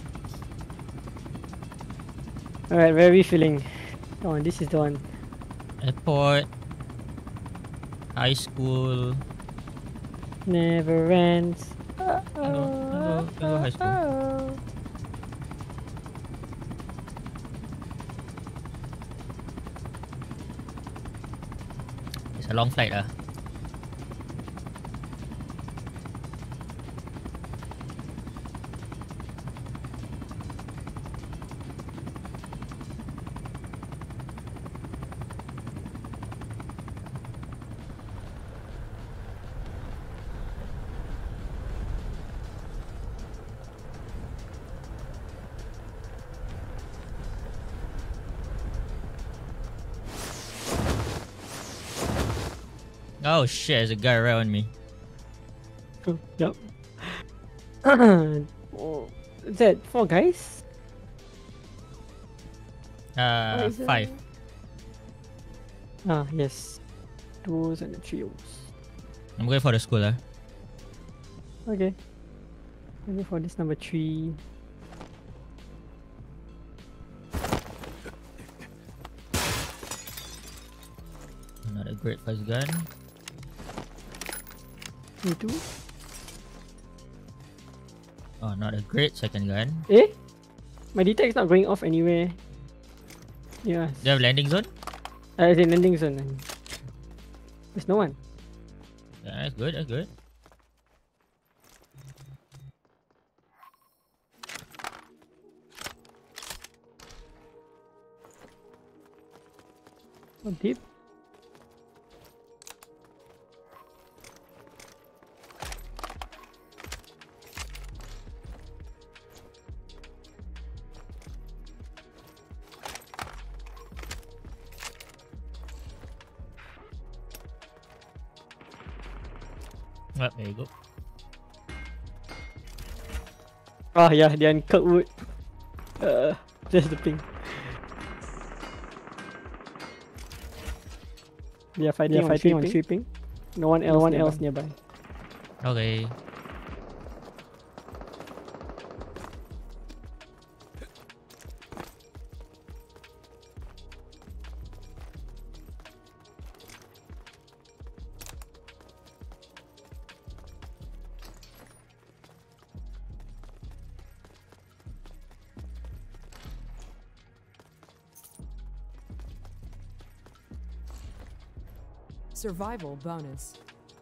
Alright, where are we feeling? Oh, this is the one. Airport. High school. Never ends. Hello, hello, hello, high school. It's a long flight ah. Oh shit, there's a guy around me. Oh, yep. Oh, is that four guys? Uh, is that? five. Ah, yes. Duos and the trios. I'm going for the school ah. Okay. Maybe for this number three. Not a great first gun. Me too. Oh, not a great second gun. Eh? My detect's not going off anywhere. Yeah. Do you have landing zone? Uh, it's in landing zone. There's no one. Yeah, that's good, that's good. Oh, deep. Oh, there you go. Ah, yeah, they're in Kirkwood. Uh, that's the thing. They are fighting, They are on, fighting fighting on on shipping. No one else, one nearby. else nearby. Okay. Survival bonus.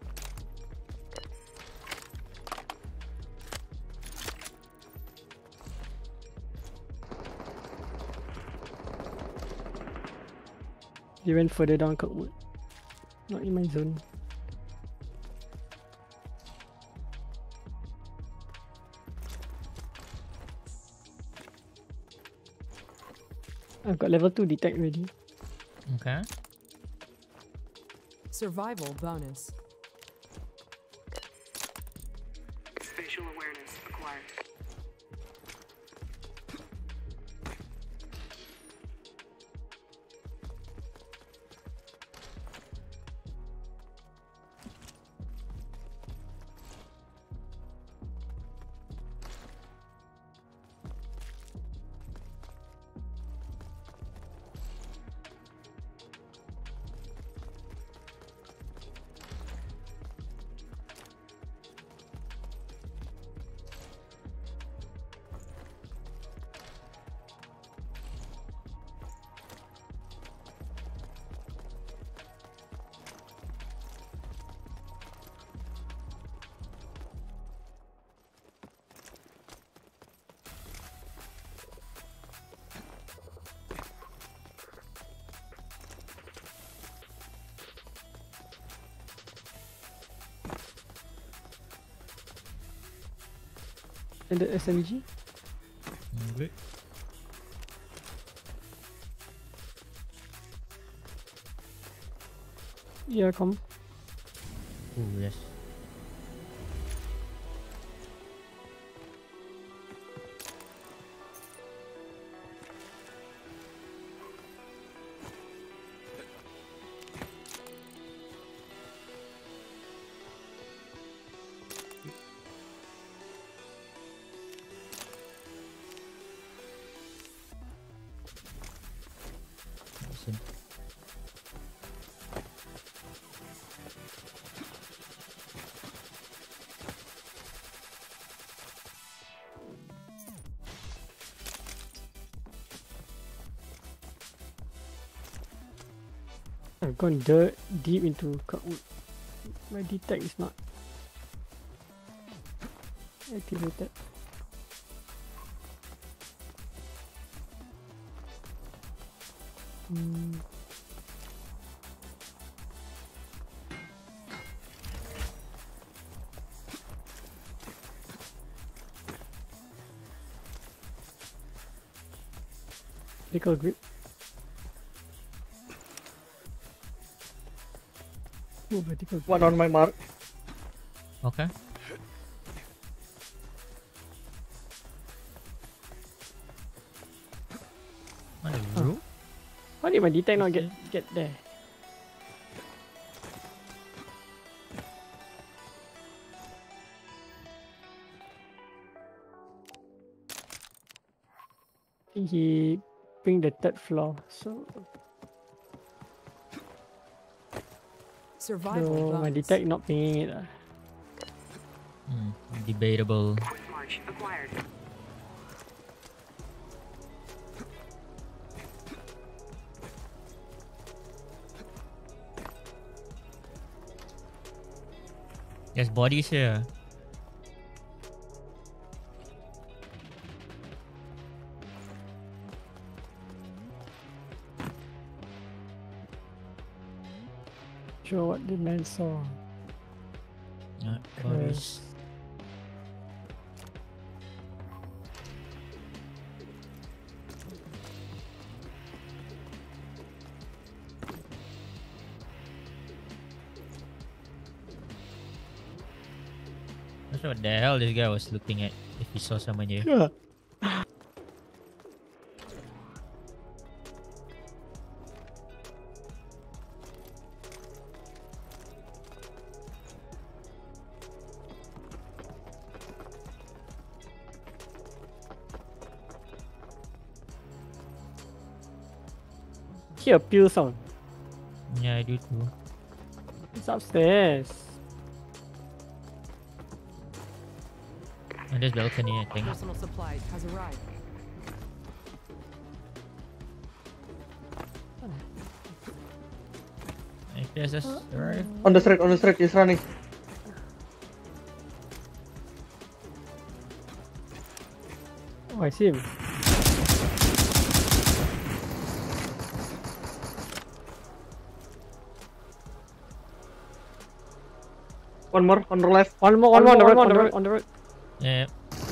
They went further down Kirkwood. Not in my zone. I've got level two detect ready. Okay. Survival bonus. Spatial awareness acquired. And the S M G? Good. Yeah, come. Ooh, yes. I've gone dirt deep into co- my detect is not activated. Hmm. Vertical grip. Oh, vertical grip. One on my mark. Okay. What a Oh. roof? Why did my detect not get get there? He bring the third floor, so Survival no, my bonus. detect not pinging it. Uh. Hmm, debatable. Quick march acquired. There's bodies here. Sure what the man saw. Uh, bodies. Not sure what the hell this guy was looking at if he saw someone here. Yeah. Hear a pew sound. Yeah, I do too. It's upstairs. On this balcony, I think. Personal supplies has arrived. I guess that's alright. On the street, on the street, he's running. Oh, I see him. One more on the left. One more, one more on the road, on the road, on the road. Yeah.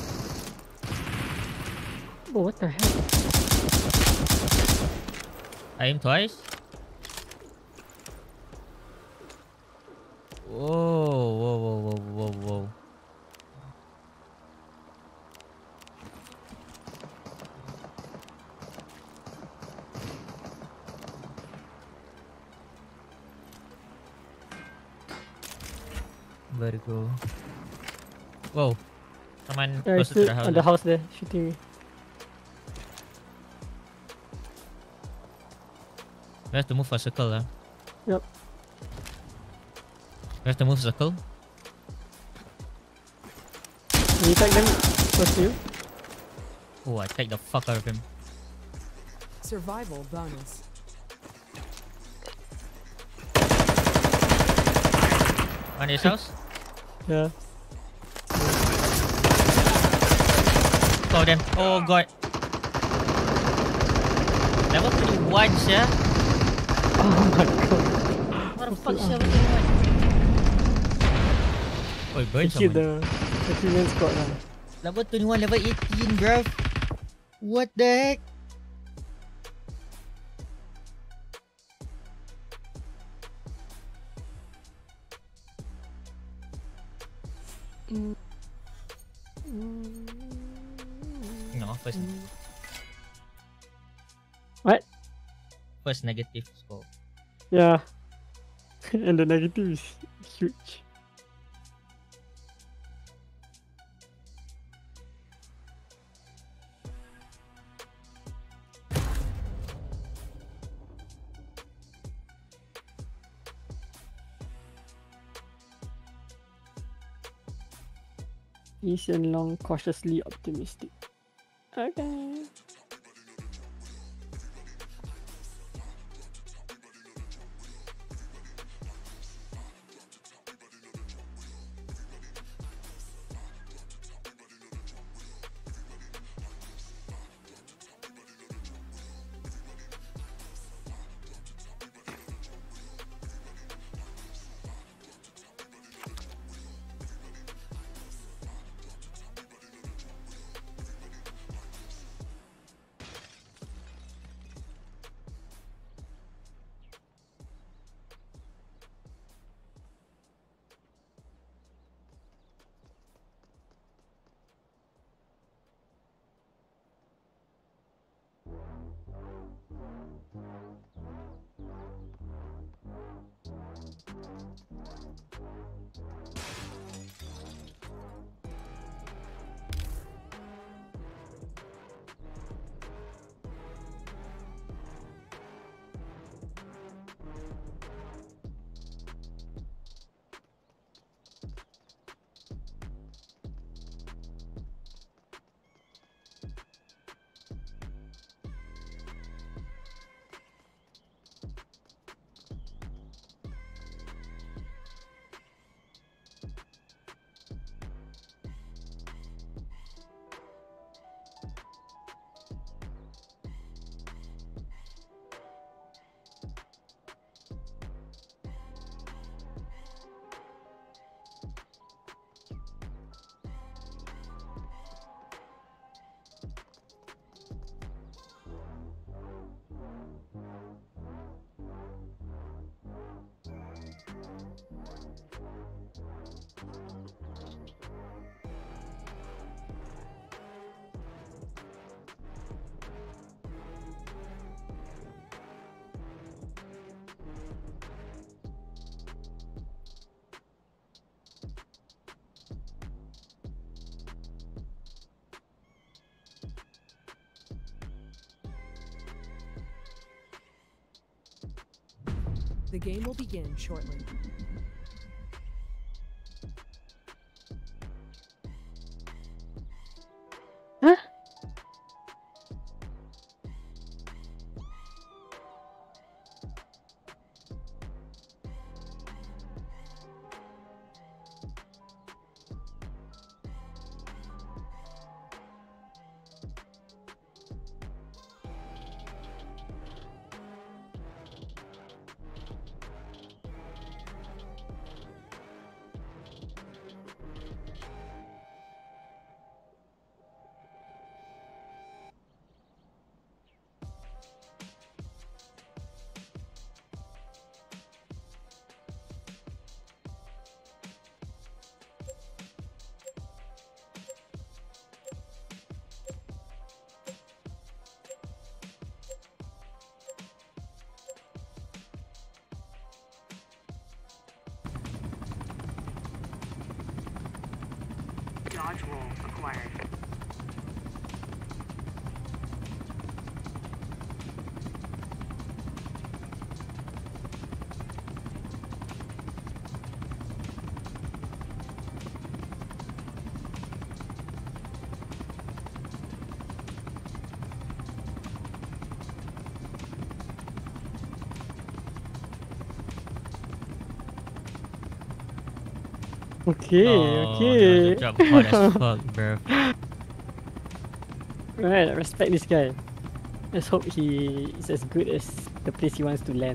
Oh, what the hell? I aim twice. Whoa, whoa, whoa, whoa, whoa, whoa. Vertigo. Whoa. Someone Yeah, close still to the house. on the house there, shooting me. We have to move a circle, huh? Yep. We have to move circle. Can you tag them close to you? Oh, I take the fuck out of him. Survival bonus. On his house? Yeah. Oh damn. Oh god. Level twenty-one, yeah? Oh my god. What the fuck, level twenty-one? Oh, he They burned killed someone. the the female squad now. Level twenty-one, level eighteen, bruv. What the heck? No, first, What? first negative score. Yeah. And the negative is huge. Lee Hsien Loong cautiously optimistic. Okay. The game will begin shortly. Huh? Dodge roll acquired. Okay, Oh, okay. that was a drop hard as fuck, bro. Right, I respect this guy. Let's hope he is as good as the place he wants to land.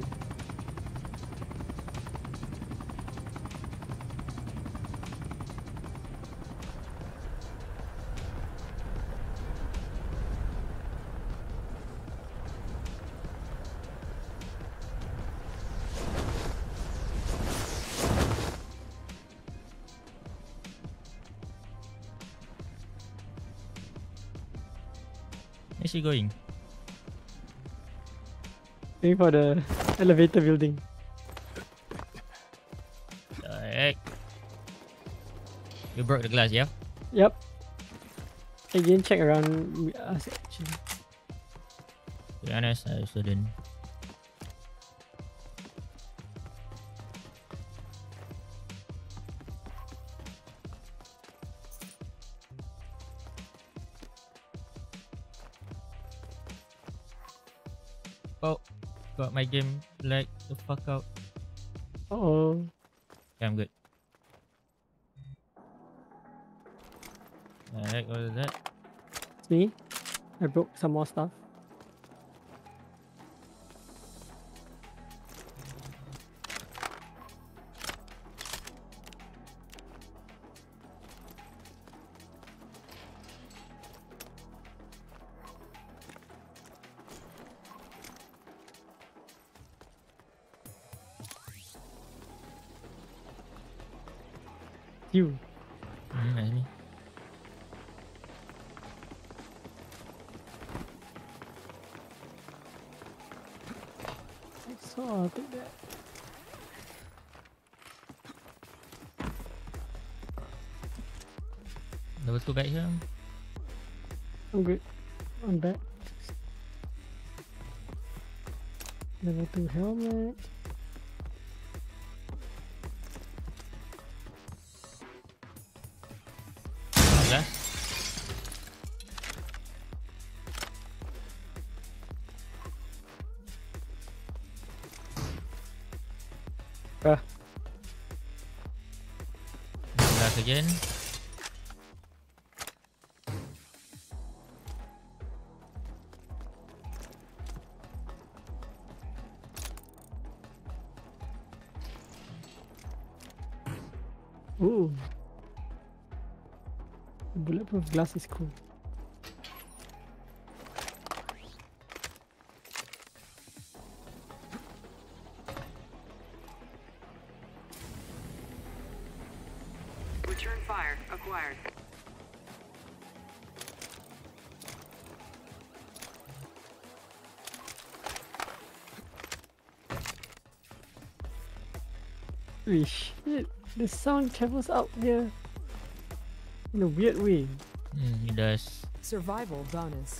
Where's she going? Going for the elevator building. Alright. You broke the glass, yeah? Yep. I didn't check around with us actually. To be honest, I also didn't. Oh, got my game like the fuck out. Uh oh. Yeah, I'm good. Alright, what is that? It's me. I broke some more stuff. You. Mm, that's me. So I'll take that. Level two back here. I'm good. I'm back. Level two helmet. Glass. Ah, Glass again. ooh. Bulletproof glass is cool. Return fire acquired. Holy shit, the sound travels out there in a weird way. Mm, it does. Survival bonus.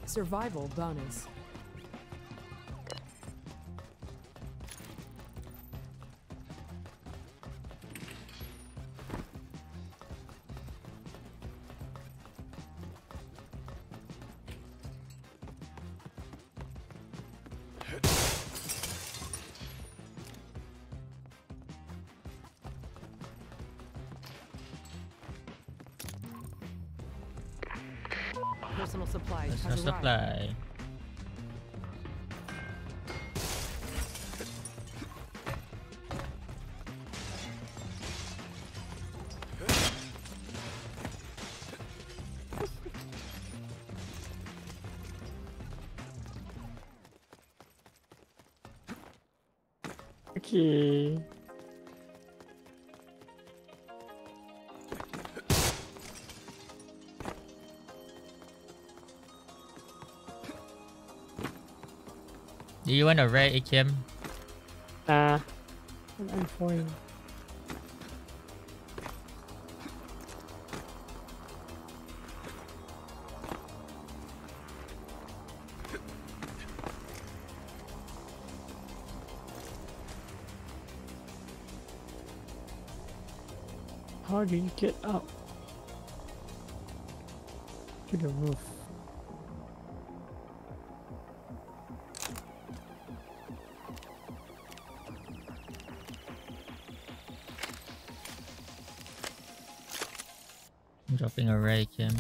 Survival bonus. Personal supplies There's no has arrived. supply. Okay. Do you want a rare H M? Nah. I'm fine. How do you get up to the roof? I'm dropping a rare H M.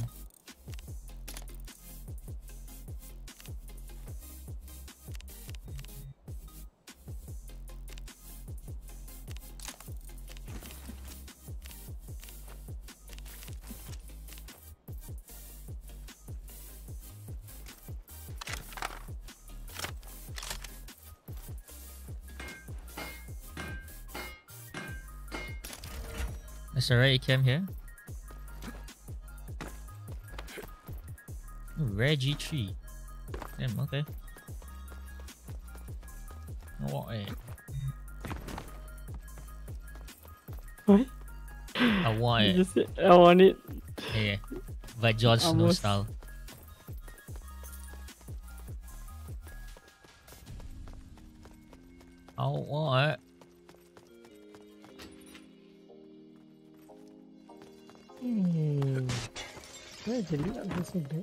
There's a rare H M here. Ooh, rare G three. Damn, okay. What? eh? What? I want You it. just said, I want it. Yeah. But Jon Snow Almost. style. I want it. Hmm. Where did you get this bit?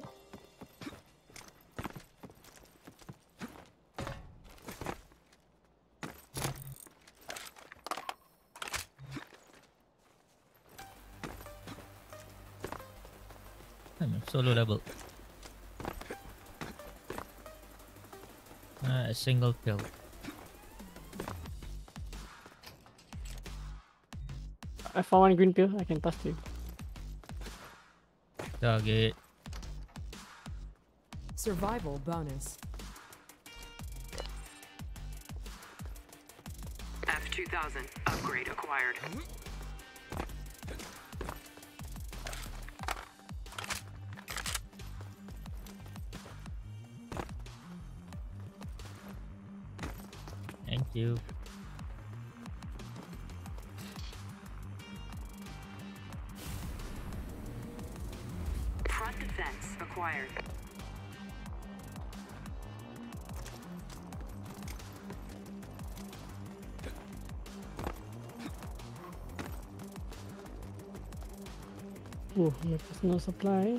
I'm solo level. Uh, a single pill. I found one green pill. I can pass to you. Target. Survival bonus. F two thousand. Upgrade acquired. Thank you. Front defense acquired. Oh, my personal supply.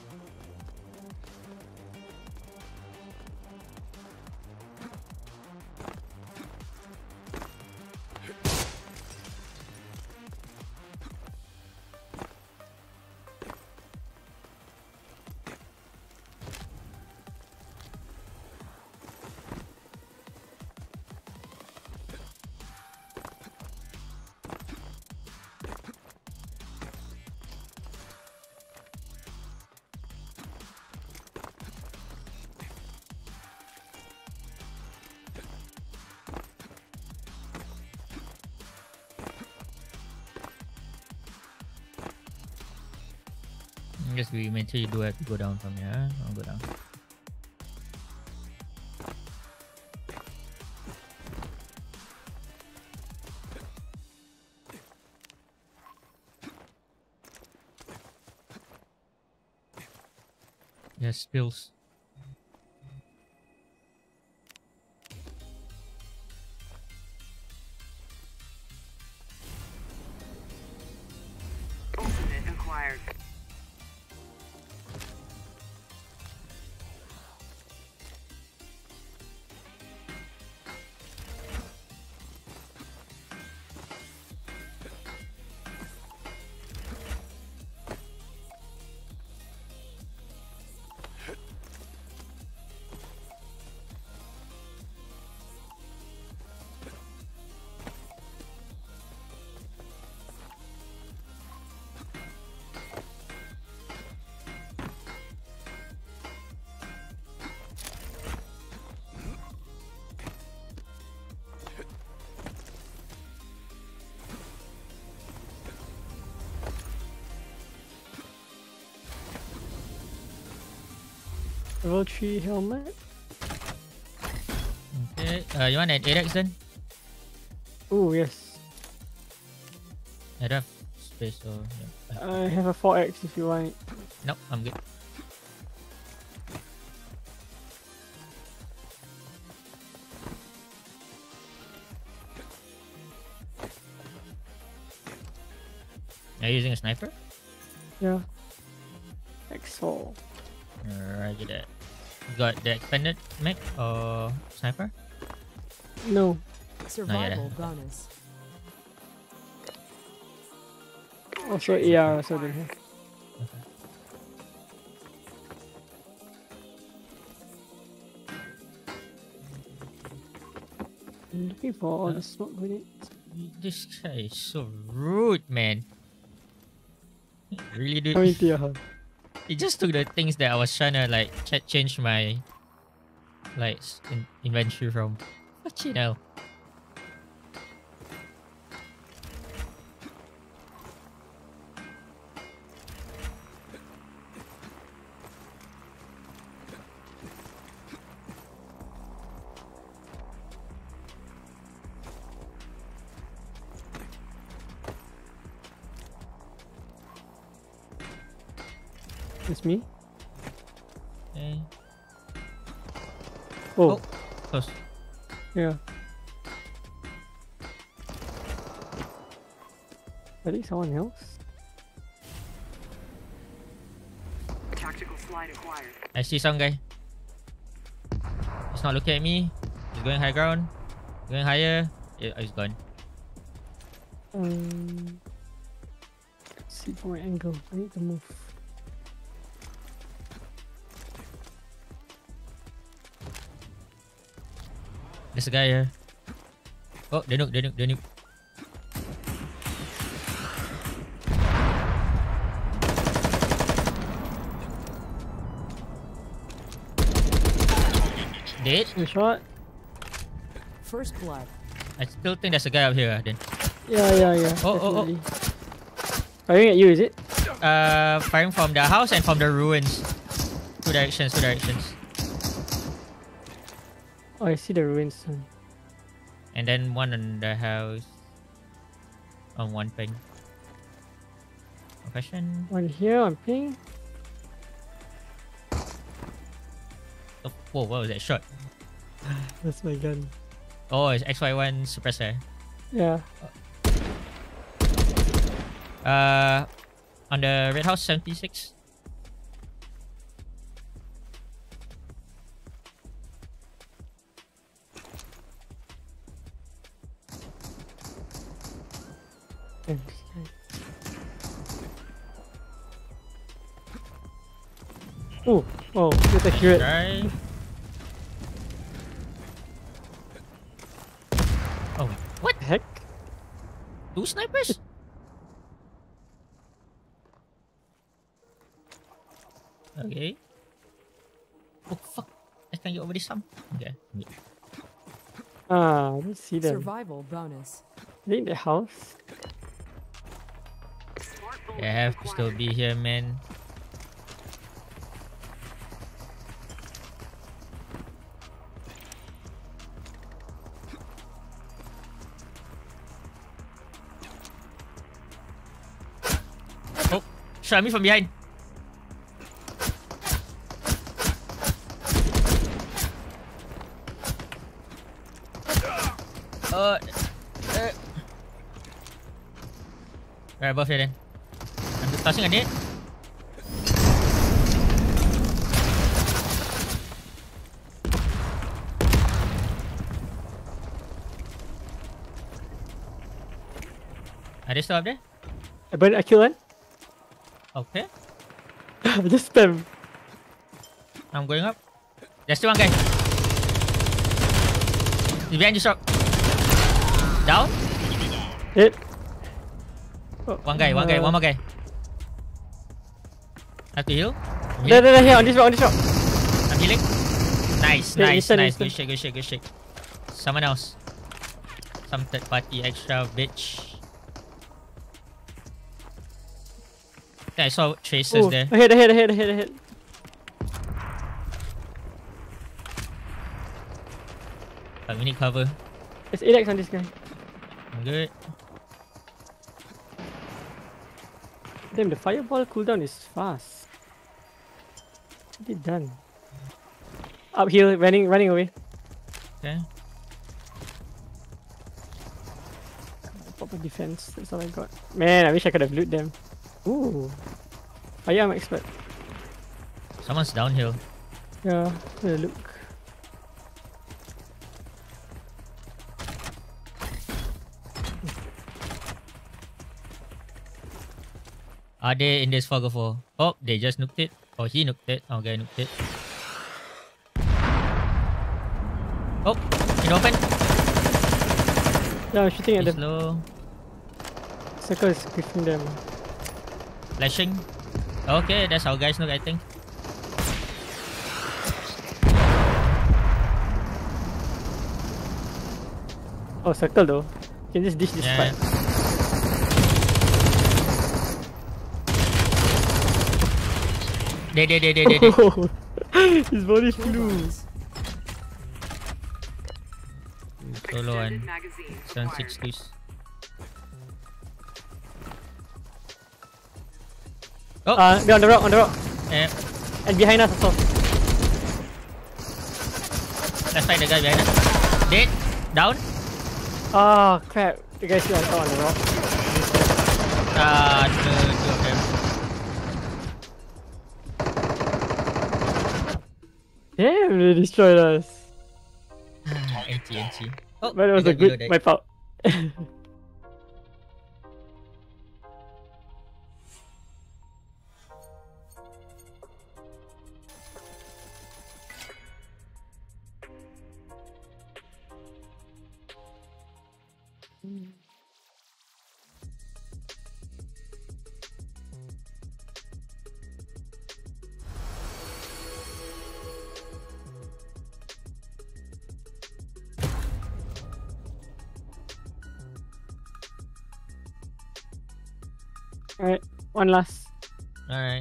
I guess we make sure you do have to go down from here. I'll go down. Yes, spills. Level three helmet. Okay. Uh, you want an eight X then? Oh yes. I don't have space, so yeah. I have a four X if you want it. Nope, I'm good. Are you using a sniper? Yeah. X four. Alright, get that. You got the expanded mech or sniper? No. Survival bonus. Also A R also don't have. Okay. I'm looking for all the smoke grenades. This guy is so rude, man. Really, dude. Coming to your house. He just took the things that I was trying to like ch change my like s- in inventory from. Fucking hell. It's me. Okay. Oh, Oh. Close. yeah. I think someone else. Tactical slide acquired. I see some guy. He's not looking at me. He's going high ground. Going higher. Yeah, he's gone. Um, let's see for my angle. I need to move. There's a guy here. Oh, the nuke, the nuke, the nuke. Dead? One shot. First blood. I still think there's a guy up here, ah, then. Yeah, yeah, yeah. Oh, oh, oh. definitely. Firing at you, is it? Uh, firing from the house and from the ruins. Two directions, two directions. Oh, I see the ruins. Son. And then one on the house. On one ping. No question. One here on ping. Oh, whoa, what was that shot? That's my gun. Oh, it's X Y one suppressor. Yeah. Uh, on the red house, seventy-six. Thanks. Oh, oh, that's accurate. Try. Oh, what? Heck? Two snipers? Okay. Oh fuck! I can get over this some. Okay. Yeah. Ah, I don't see them. Survival bonus. I think the house. Smart I bullet have to still acquired. be here, man. Oh, shot me from behind. Uh, uh. Right above here then. I'm just tossing a net. Are they still up there? I burned. I killed one. Okay. Just spam. I'm going up. There's still one guy. He's behind this rock. Down. Hit. Oh, One guy, one guy, uh, one more guy. Have to heal. I'm There, healing. there, there, here on this rock, on this rock. I'm healing. Nice, Yeah, nice, instant, nice. Good instant. shit, good shit, good shit. Someone else. Some third party extra bitch. Yeah, I saw traces Oh, there. ahead, ahead, ahead, ahead, ahead. But we need cover. There's eight X on this guy. I'm good. Damn, the fireball cooldown is fast. What it done? Uphill, running, running away. Okay. Proper defense. That's all I got. Man, I wish I could have loot them. Ooh. Firearm expert. Someone's downhill. Yeah, have a look. Are they in this fog of war? Oh, they just nuked it. Or he nuked it. Okay, nuked it. Oh, in open. Yeah, I'm shooting at He's them. low. Circle is griefing them. Flashing. Okay, that's how guys nuke, I think. Oh, circle though. You can just dish this Yeah. fight. Dead, dead, dead, dead, dead, dead. Oh, his body flew. Bonus. Solo Extended one. magazine seven acquired. six twos. Oh! Uh, they're on the rock, on the rock. Eh, And behind us also. let's fight the guy behind us. Dead. Down. Ah, crap. The guy's still on top on the rock. Ah, the two of them. Damn, they destroyed us. N T, N T. Oh, But it was we a got yellow good deck. wipe out. Alright, one last. Alright.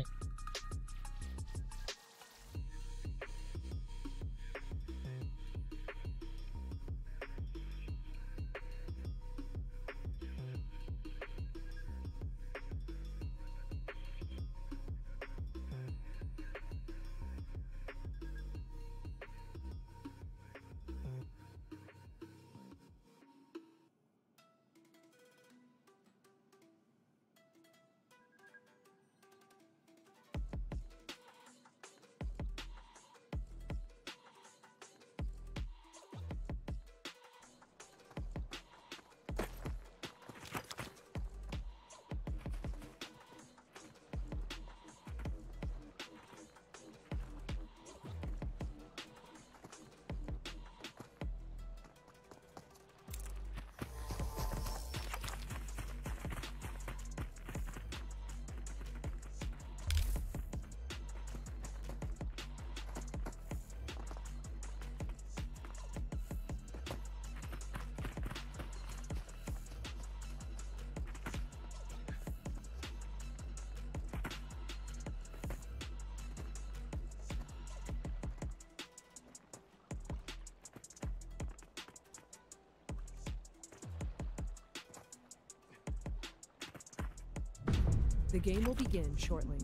The game will begin shortly.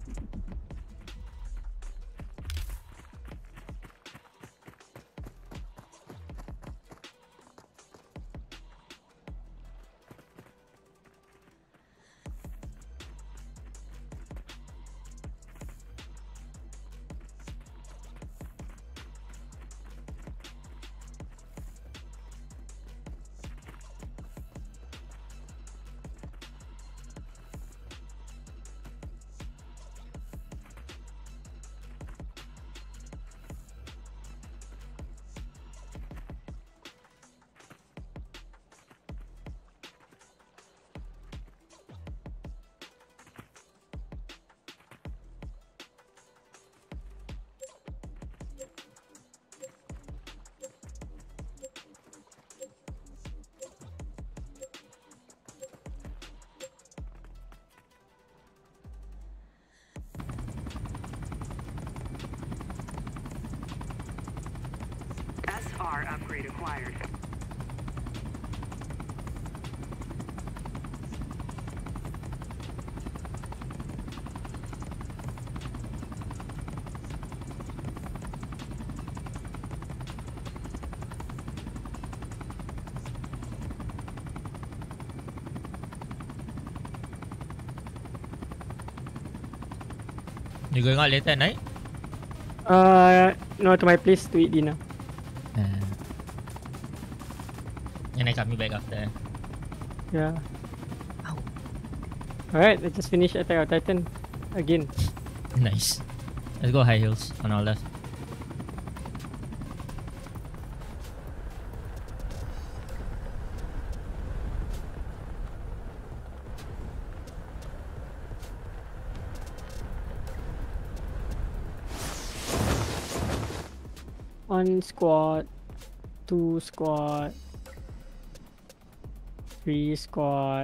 S R upgrade acquired. You going out later at night? Uh, no, to my place to eat dinner. Uh, and then coming back after. Yeah. Alright, let's just finish Attack on Titan again. Nice. Let's go high heels on our left. One squad, two squad, three squad.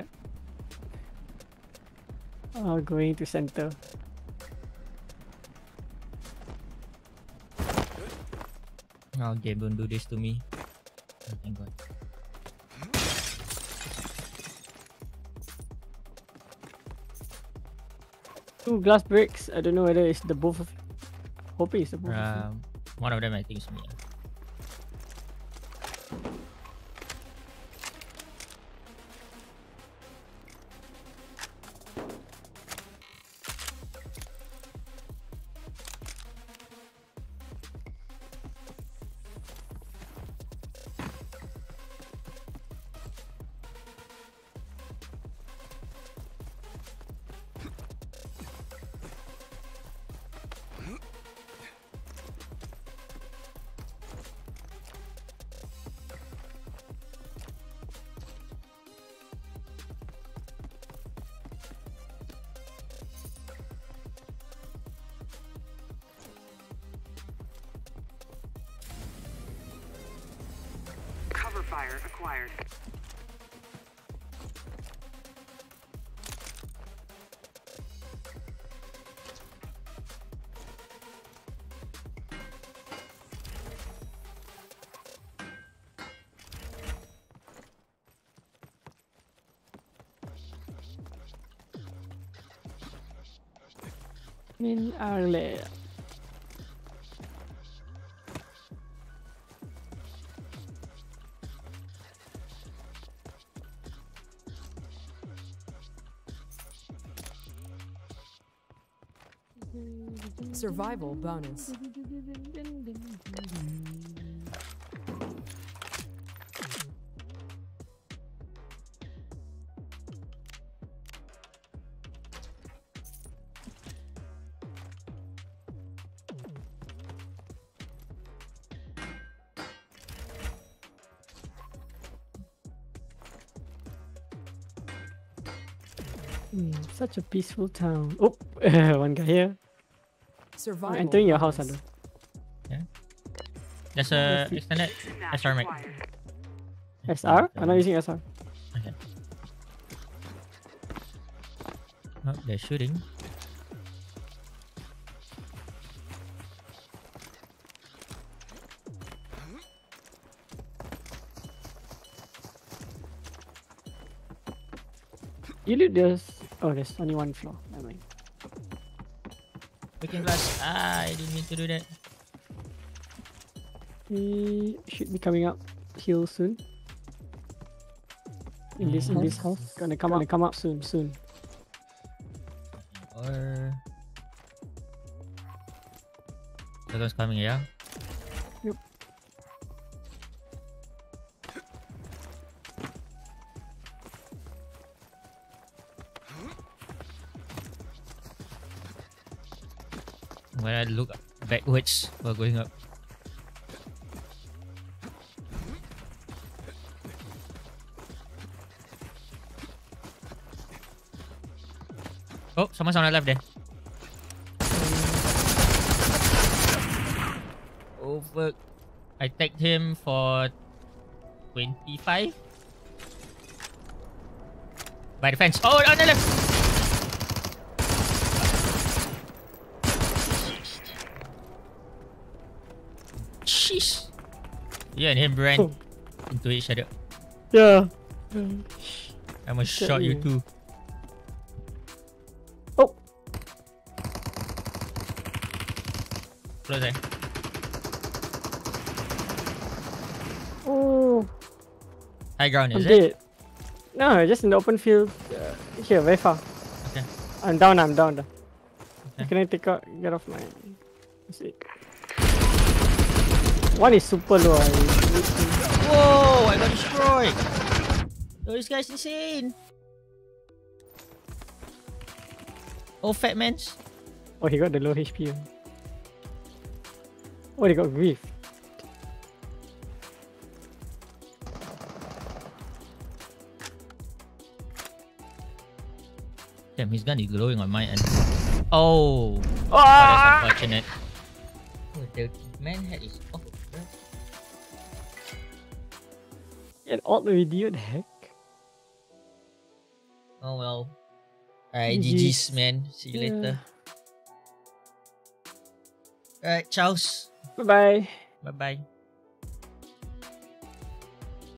Uh, going to center. Oh, game don't do this to me. Oh, thank God. Two glass bricks. I don't know whether it's the both of you. Hoping it's the both of you. Um, one of them I think is me. Cover fire acquired. Min Arle. Survival bonus. Hmm, such a peaceful town. Oh, one guy here. I'm Survival entering your house, bonus. Ando. There's a Yes, extended Match S R mic. acquired. S R? I'm not using S R. Okay. Oh, they're shooting. You loot this. Oh, there's only one floor. Never mind. Breaking glass. Ah, I didn't mean to do that. He should be coming up hill soon. In this in this house. Gonna come up come up soon, soon. Or the guy's coming, yeah. Yep. When I look backwards while going up. Oh, someone's on the left there. Oh fuck. I tagged him for twenty-five. By the fence. Oh, on the left! Sheesh. You and him ran Oh. into each other. Yeah. I almost shot you you. too. Oh, Close there. oh, High ground, I'm is it? dead. No, just in the open field. Uh, here, very far. Okay. I'm down. I'm down. down. Can I take out, get off my... That's it. One is super low. I... Whoa! I got destroyed! Oh, this guy's insane! Oh, fat mans. Oh, he got the low H P. Oh, they got grief. Damn, his gun is glowing on my end. Oh! Oh, Ah! that's unfortunate. Oh, the man head is off. An alt video, the heck? Oh well. Alright, G G G's. G's, man. See you Yeah. later. Alright, ciao. Bye bye. Bye bye.